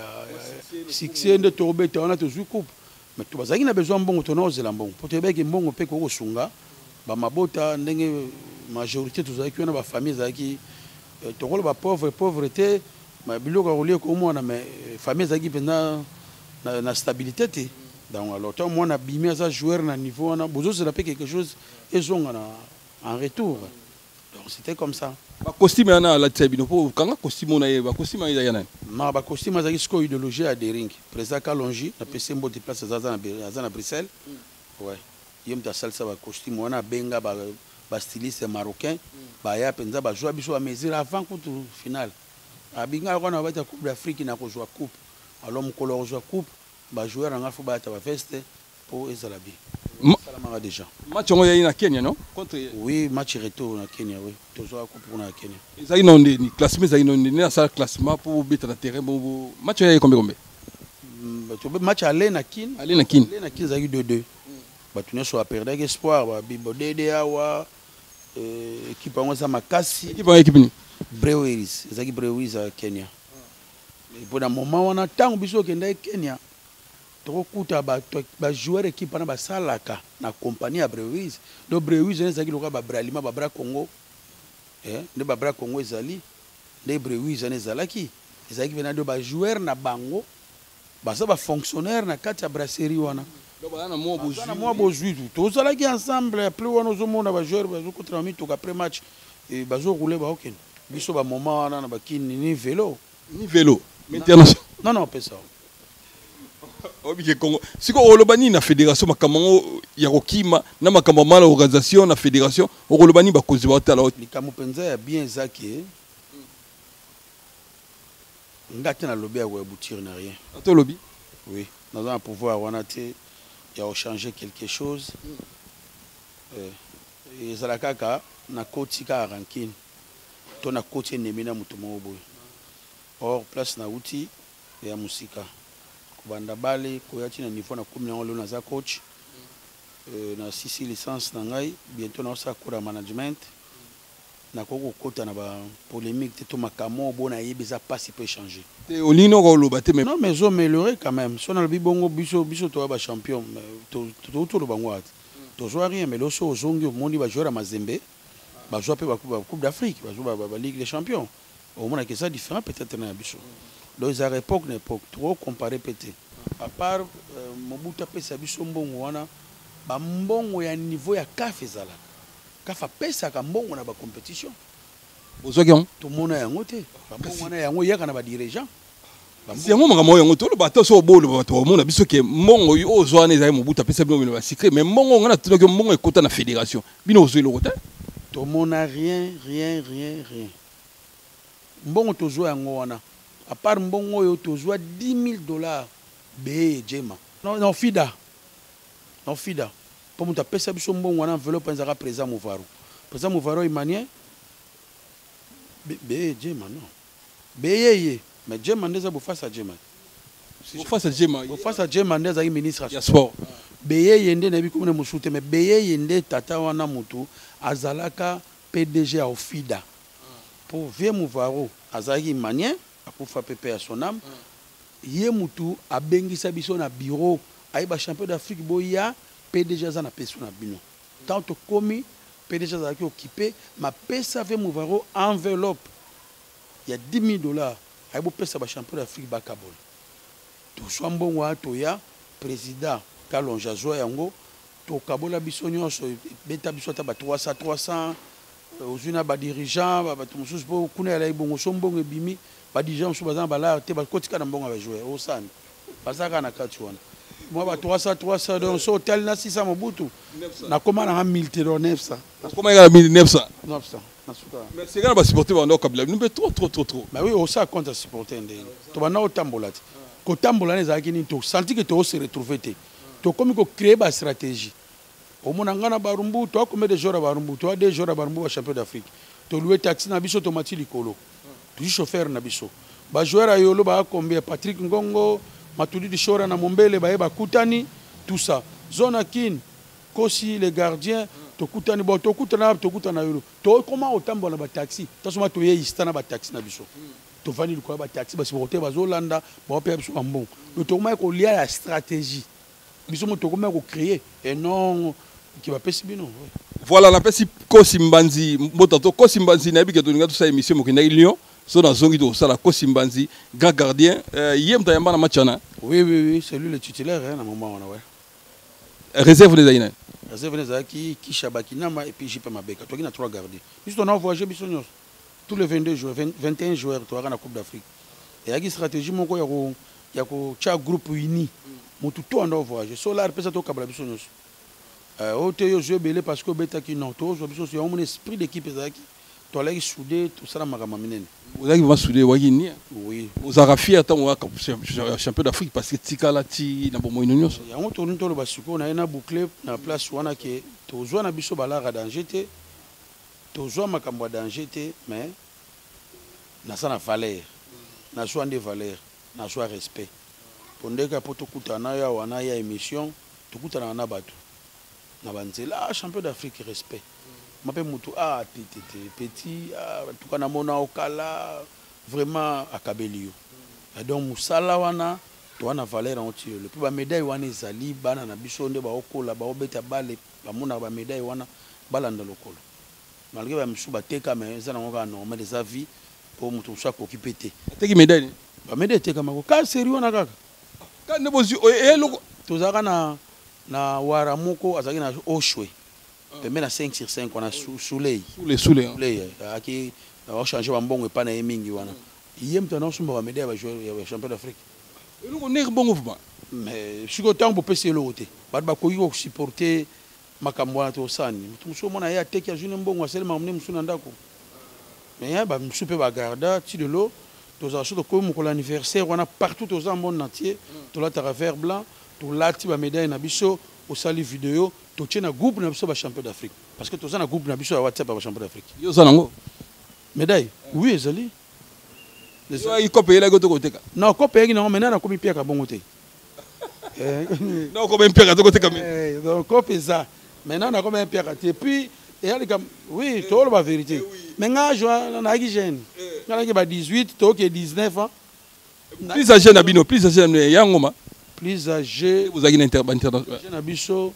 succès de torbete on a toujours coupe. Mais to bazaki na besoin mbongo to na ozela mbongo. Po te beki mbongo pe ko sunga ba mabota ndenge majorité to za ki na ba famille za ki to ko ba pauvreté. Mais biloko relié ko mona mais famille zaki pena na stabilité te donc alors tant moi na bimé ça joueur na niveau na bozo c'est quelque chose et zonga en retour donc c'était comme ça ba costume na la tsebino po kanga costume na ba costume ya yana na ba costume zaki sko idéologie à des rings président Kalonji na PC mbo de place za na Bruxelles ouais yem ta salsa ba costume wana benga ba styliste marocain ba ya penza ba jouer biso a mesure avant contre final abinga ko na bata coupe d'Afrique na ko jouer coupe alors mon color jouer coupe ba joueur nga fo bata ba veste pour ezalabi salamara déjà match ngo ya na Kenya non contre oui match retour na Kenya oui to jouer coupe pour na Kenya ezali non ni classement ezali non ni na sa classement pour beta na terrain bon match ya combien to match aller na kin zaki 2-2 ba tunya so a perdre espoir ba bibo dede awa équipe ngo za makasi équipe ni Breweries, ezaki Breweries à Kenya. Et pour un moment on attend biso kenda Kenya. To kuta ba joueur équipe na ba salaka na compagnie à Breweries. Do Breweries ezaki loka ba bralima ba bra Congo. Ne ba bra Congo ezali. De Breweries ezalaki. Ezaki vena do ba joueur na bango. Ba ça ba fonctionnaire na kati ya brasserie wana. Do ba na mo bozui. To zalaki ensemble plus wana zo mona ba joueur ba zo contre mi to après match et ba zo rouler ba ok. Biso ba moment na ba kini ni vélo international non pas ça obi Congo siko olobani na fédération makambo ya kokima na makambo mala organisation na fédération olobani ba kozi ba tala likamu penza ya bien zaki ngati na lobby ya aboutir na rien to lobby oui nous allons pouvoir wana te ya changer quelque chose et ça la kaka na kotika ranking to na coach nemina mutu mobo or place na uti ya musika kubanda bale koyati na niveau na komina ngolo na za coach na 6 licence na ngai bientôt na sa cours management na koko kota na ba polémique to makamo bona yebeza pas si peut changer te olino ko loba te non mais zo améliorer quand même so na le bongo biso to ba champion to lo bangwa to zo rien mais lo so zongi mondi ba joueur mazembe ba jouer la Coupe d'Afrique, ba jouer la Ligue des Champions. Au moins que ça différent peut-être na biso. Donc à l'époque trop comparé peut-être. À part Mobutu pesa biso mbongo wana ba mbongo ya niveau ya CAF ezala. CAF pesa ka mbongo na ba compétition. Bozoki on tout monde yango te. Ba mbongo wana yango yaka na ba dirigeant. Si yango mangamo yango to lo bato so bolo bato mona biso ke mbongo yo ozwana ezali Mobutu pesa bino ba secret mais mbongo ngana tunoki mbongo ekota na fédération. Bino ozo lo kota. Tout le monde n'a rien. Mbongo tozo yango wana. À part mbongo yo tozo $10,000 be jema. Non fida. Pour muta pesa biso mbongo wana enveloppe nzaka présent Mouvaro. Présent Mouvaro imanien be jema non. Be mais jema ndeza bo face à jema. Bo face à jema ndeza ministre ya sport. Beye yende na bikomune musute mais beye yende tata wana mutu azalaka PDG au FIDA pour vie Mouvaro azaki manien akufa pepe à son âme ye mutu abengisa biso na bureau aiba champion d'Afrique boya PDG azana peso na bino tant to komi PDG azaki occupé ma pesa vie Mouvaro enveloppe il y a $10,000 aibo pesa ba champion d'Afrique bakabol to swambongo atoya président Kalonja joa yango to kabola biso nyonso beta biso ta ba 300 ozuna ba dirigeant ba to mususu po kuna ya ibongo sombongo ebimi ba dirigeant so bazana bala te ba kotika na mbongo ba jouer o sani basaka na kati wana moi ba 300 donc so hotel na 600 Mobutu na koma na 1000 te 900 koma ya 900 na suka mais c'est gars ba supporter ba ndokabila nous trop mais oui au ça compte supporter ndé to ba na otambola ti ko tambola ne za kini to senti que to se retrouver te to comme ko créer ba stratégie au monangana barumbu to comme des joueurs barumbu to des joueurs barumbu wa champion d'Afrique loué taxi na biso tomati likolo toujours chauffeur na biso ba joueur ayolo ba combien Patrick Ngongo Matudi Dishora na Mombele ba kutani tout ça zona kin kosi les gardiens to kutani bo to kutana yolo to comment otambola ba taxi tasoma to ye istana ba taxi na biso to vani likolo ba taxi ba sibote ba zolanda ba pe biso mbon to comment ko lia la stratégie biso mo to comment ko créer et non qui va pesi bino. Voilà, la pesi Kosimbanzi, Motato Kosimbanzi, Nabi qui a donné toute sa émission, qui est Lyon, son dans Zongi de Sala Kosimbanzi, grand gardien. Yem Tayamba na Machana. Oui, c'est lui le titulaire, à un moment, ouais. Réserve les Aïna. Réserve les Aïna qui Shabaki Nama et puis Jipa Mabeka. Toi qui as 3 gardiens. Juste on a voyagé Bissonios. Tous les 22 joueurs, 21 joueurs, tu auras la Coupe d'Afrique. Et il y a une stratégie, mon il y a un groupe uni. Mon tout on a voyagé. Solar, peut-être au Kabla Bissonios. Au jeu belé parce que bêta qui non tous c'est un esprit d'équipe ezaki to aller soudé tout ça na makama minene vous avez soudé wagini oui vous avez fier tant on champion d'Afrique parce que tikala ti na bomo inonyo ya on tourne to le basuko na ina boucler na place wana ke to zo na biso balara danger te to zo makambo danger te mais na ça na valeur na so ande valeur na so respect pondeka poto kutana ya wana ya émission to kutana na bato na banzela champion d'Afrique respect mape mutu petit tout kana mona okala vraiment akabelio donc musala wana to wana valeur entier le plus ba médaille wana ezali bana na biso nde ba okola ba obeta bale ba mona ba médaille wana balanda lokolo malgré ba msu ba teka mais ça na ngoka normal des avis pour mutu soit occupé té teki médaille ba médaille teka mako ka sérieux na kaka ka ne bozi e loko tozaka na waramoko azaki na oshwe pembe na 5 sur 5 on a soleil aki on changer ba mbongo pa na emingi wana yem tana sumba ba médaille ba joueur ya champion d'Afrique eloko nek bongo vuma mais siko tango pese lote ba ba ko yo supporter makambo wana to sani muso mona ya teki ya june mbongo aselema mne musuna ndako mais ya ba msupe ba garda ti de l'eau toza surtout comme ko l'anniversaire on a partout aux monde entier to la travers blanc to lati ba médaille na biso au sali vidéo to tchena groupe na biso ba champion d'Afrique parce que to za na groupe na biso ya WhatsApp ba champion d'Afrique yo za nango médaille oui ezali yo i copé la goto koteka non copé ngi non maintenant na komi pia ka bongo te non ko ben pia ka koteka mais donc copé ça maintenant na komi pia ka te puis et ali kam oui to la vérité mais nga joa na gi jeune na gi ba 18 to ke 19 ans plus âgé na bino plus âgé na yangoma plus âgé vous avez une international na biso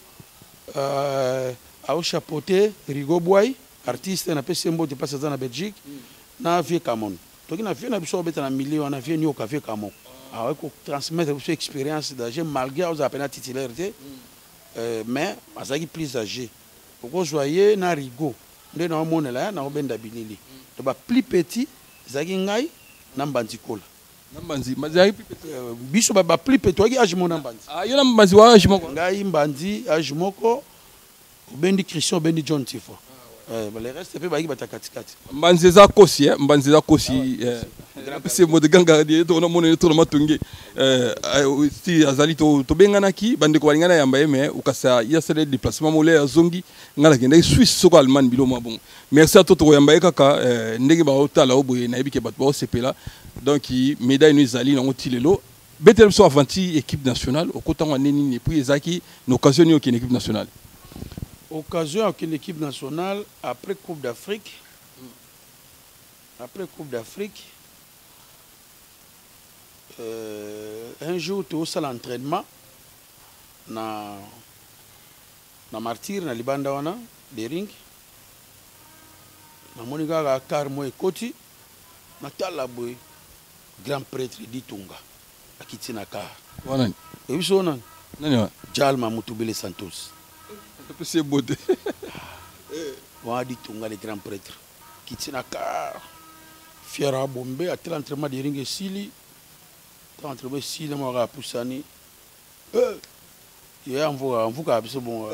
au chapeauté Rigo Boy artiste na pesembo te passe dans Belgique na vie Camon to ki na vie na biso beta na milieu na vie ni au café Camon a ko transmettre votre expérience d'âge malgré aux appels titulaire mais azaki plus âgé ko joyeux na Rigo nde na monela na obenda bilili to ba plus petit zaki ngai na mbandikola Nambanzi, mazai biso ba plus petit toki âge mon nambanzi ah yo nambanzi wa âge moko ngai mbandi âge moko obendi Christian obendi John Tifo le reste pe baki batakatikati mbanzi za kosi mbanzi za kosi c'est mode gangardie to na mona to na matungi si azali to bengana ki bande ko balingana yamba mais ukasa ya sele déplacement molé azongi ngala kende Suisse soko Allemagne bilo mo bon merci à toto yamba kaka ndenge ba otala oboye na ebike bat ba osepela donc médaille nous ali na otilelo betel so avanti équipe nationale au kotango neni puis ezaki une occasion yo ki équipe nationale occasion avec l'équipe nationale après Coupe d'Afrique. Après Coupe d'Afrique, un jour, tu as l'entraînement na Martyr, na Libanda wana, des rings. Na monika ga karmo ekoti, na talabwe grand prêtre Ditunga, akiti na kar. Wana. Et puis sonan. Nani wa? Jalma Mutubele Santos. C'est beau. Wadi Tunga le grand prêtre. Kitinaka. Fiera Bombe, à tel entraînement de ring et Sili. Tel entraînement Sili, moi, Poussani. Il y a un voix, c'est bon.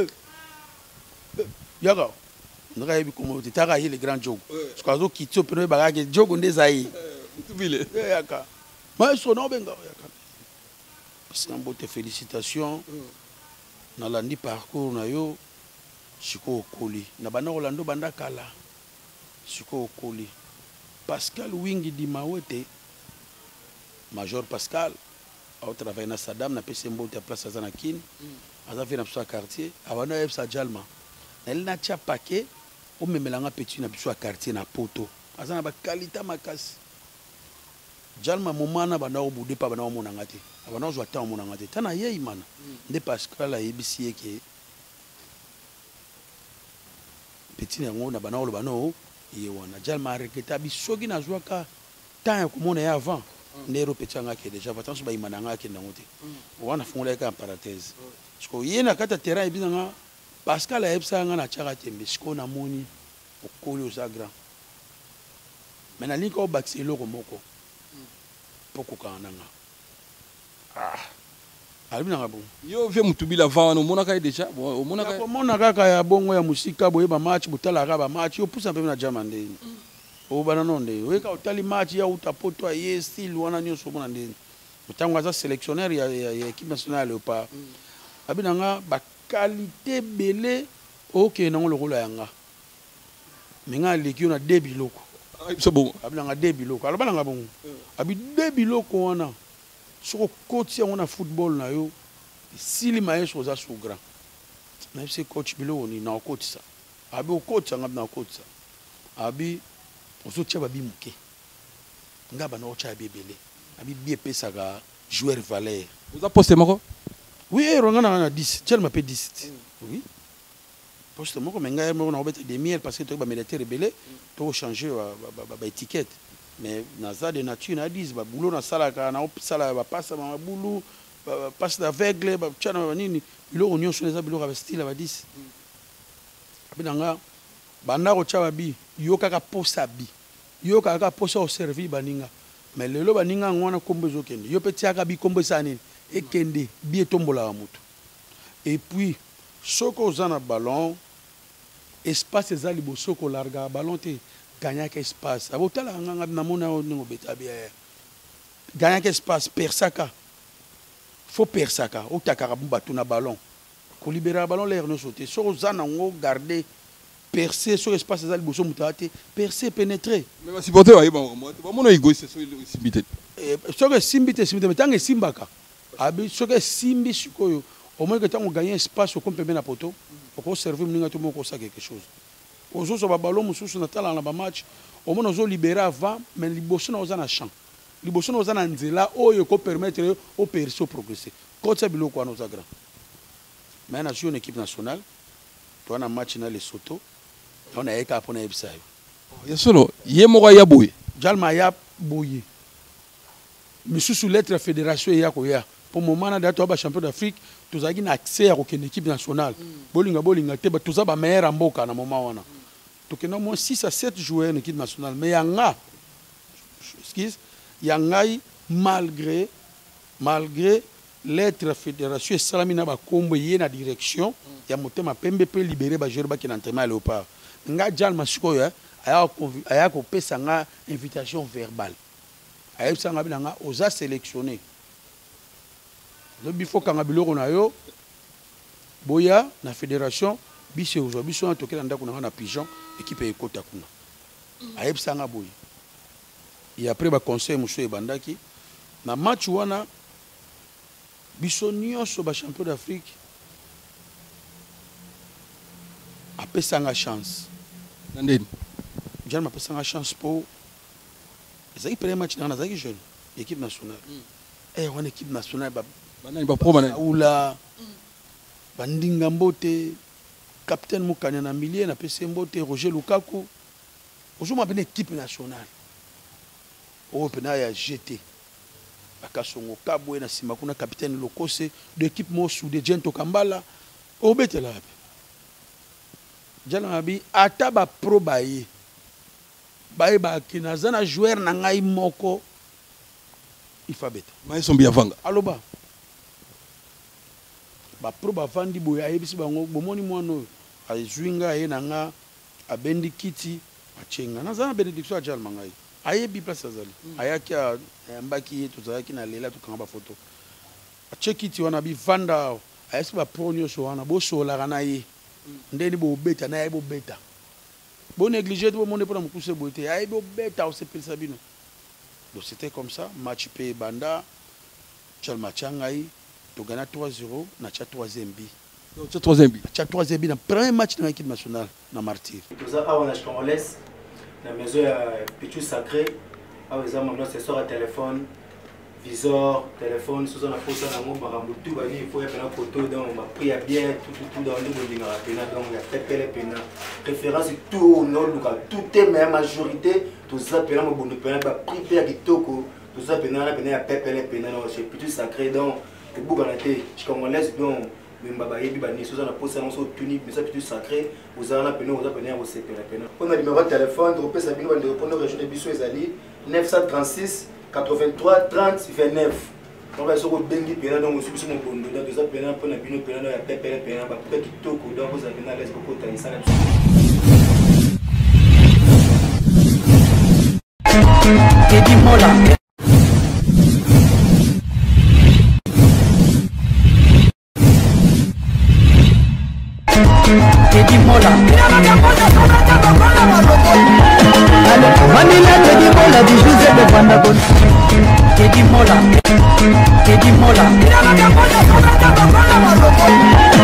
Yaga. Nous avons vu comment tu as les grands jokes. Parce que nous qui sommes les bagages, jokes on des aïe. Yaga. Mais son nom, benga. Parce qu'en beauté, félicitations. Na landi parcours na yo chiko okoli na bana Orlando banda kala siko okoli Pascal Wingi di Mawete Major Pascal au travail na Saddam na pese mbote place azana kin aza vena pso quartier awana yebsa jalma na tia paquet o memelanga petit na pso quartier na poto azana ba qualité makasi jalma momana bana obude pa bana omonanga te abana ozwa ta omonanga te tana ye imana nde Pascal ayebisi yeke petit yango na bana oloba no ye wana jalma reketa bisogi na zwaka temps ko mona ya avant ndero petit nga ke déjà vatanso ba imana nga ke ndango te wana fungola ka parenthèse parce que yena kata terrain ebinanga Pascal ayebsa nga na chaka tembe siko na moni okoli oza grand mais na linko bakse eloko moko poko kananga alibinanga bon yo vie mutubila vana omona kai déjà omona kai omona kaka ya bongo ya musika boye ba match butala ka ba match yo pusa mpe na jamande o bana nonde weka otali match ya utapoto ye style wana nyonso mona ndeni mutango aza sélectionneur ya équipe nationale ou pas abinanga ba qualité belé OK nango lokola yanga menga leki na debiloko so bon abinanga debiloko alobana bon abi debiloko wana soko coach yango na football na yo sili maestro za sous grand na c'est coach bilo ni na coach ça abi o coach anga na coach ça abi ozotia babi muke nga bana ocha bebele abi bien pesaka joueur valeur vous a posté moko oui ronga na 10 tel m'appelle 10 oui poste moko menga mo na obeta des miel parce que to ba militaire rebelle to changer ba étiquette mais naza de nature na 10 ba boulot na sala ka na sala ba passa ba boulot ba passe d'aveugle ba tchana ba nini bilo onyo sur les abilo ba style ba 10 abinanga banda ko tcha bi yo kaka posa bi yo kaka posa au servir baninga mais lelo baninga ngwana kombo zokende yo petit aka bi kombo sanini ekende bi etombola mutu et puis soko zana ballon espace ezali bo soko larga ballon te gagner que espace abotala nganga na mona ngo beta bien gagner que espace persaka faut persaka o takara bumba tuna ballon ko libérer ballon l'air no sauter soko zana ngo garder percer sur espace ezali bo so mutate percer pénétrer mais ba supporter wa yeba ba mona égoïste so simbité soko simbité mais tangue simbaka abi soko simbi sikoyo au moins que tant on gagne espace au compte bien à poto pour servir mninga tout monde ça quelque chose aux autres ba ballon mususu na tala na ba match au moins on libérer avant mais liboso na oza na champ liboso na oza na nzela oyo ko permettre au perso progresser quand ça biloko na oza grand mais na jouer une équipe nationale toi na match na Lesotho on a eka pona ebisa ya solo ye moko ya boye jalma ya boye mususu lettre fédération ya ko ya pour le moment, nous avons champion d'Afrique, nous avons accès à une équipe nationale. Bolinga, nous avons meilleur en boka na moment. Donc, nous avons 6 à 7 joueurs en équipe nationale. Mais il y a malgré l'être fédération, il y a une direction, il y a un PMB peut libérer les joueurs qui sont entraînés à léopard. Il y a une invitation verbale. Il y a sélectionné. Il faut que nous ayons boya na fédération biso aujourd'hui biso na tokela ndako na pigeon équipe ekota kuna ayebsanga boya et après ba conseil muso e bandaki na match wana biso nyonso ba champion d'Afrique apesanga chance ndeni jana apesanga chance pour ezaki premier match na zaki jeune équipe nationale wana équipe nationale banani ba pro banani oula bandinga mbote capitaine Mukanya na milieu na PC mbote Roger Lukaku ozuma bene équipe nationale o pena ya GT akasongo kabwe na sima kuna capitaine Lokose de équipe mo soudé Jento Kambala o betela be jala bi ataba pro baye ba kinazana joueur na ngai moko ifabeta mai sombi avanga aloba ba pro ba vandi boya yebisi bango bomoni mwana azwinga ye nanga abendi kiti achenga nazana benediction ajal mangai ayebi place azali ayaki ambaki tozaki na lela tukanga ba photo achekiti wana bi vanda ayesi ba pro nyoso wana bo sola kana ye ndeni bo beta na ye bo beta Bon négligé tout le monde pour nous beauté. Aïe bo bêta aussi pile sabino. Donc c'était comme ça, match pay banda, tchal machangai, to gagna 3-0 na cha 3e bi. Donc cha 3e bi. Cha 3e bi na premier match dans l'équipe nationale na Martyr. Tout ça on a congolaise na maison ya Pichu Sacré, a exemple maintenant ce soir à téléphone. Visor, téléphone, sous un apôtre dans mon baramou, tout va dire, il faut y avoir une photo dans ma prière bien, tout dans le monde de la pena, donc il y a fait les pena. Référence tout au nord, tout est mais majorité, tout ça pena, mon bon de pena, prière qui toko, tout ça pena, la pena, il y a pépé les pena, c'est plutôt sacré, donc, le bout à la tête, je comme on laisse donc, même babaye, bibani, sous un apôtre, on s'en tunique, mais ça plutôt sacré, vous avez la pena, vous avez pena, vous savez la pena. On a le numéro de téléphone, vous pouvez savoir, de répondre aux régions de Bissou et Zali, 936. 83 30 29. On va se retrouver bien dans le sous mon bon dans des appels pour la bino pena ya pepele pena ba peut kitoko donc vous avez na laisse beaucoup de ça. Teddy Mola. Teddy Mola. Manila Teddy Mola di José de Vandagon. Teddy Mola. Teddy Mola.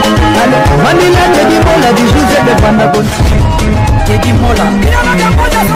Manila Teddy Mola di José de Vandagon. Teddy Mola.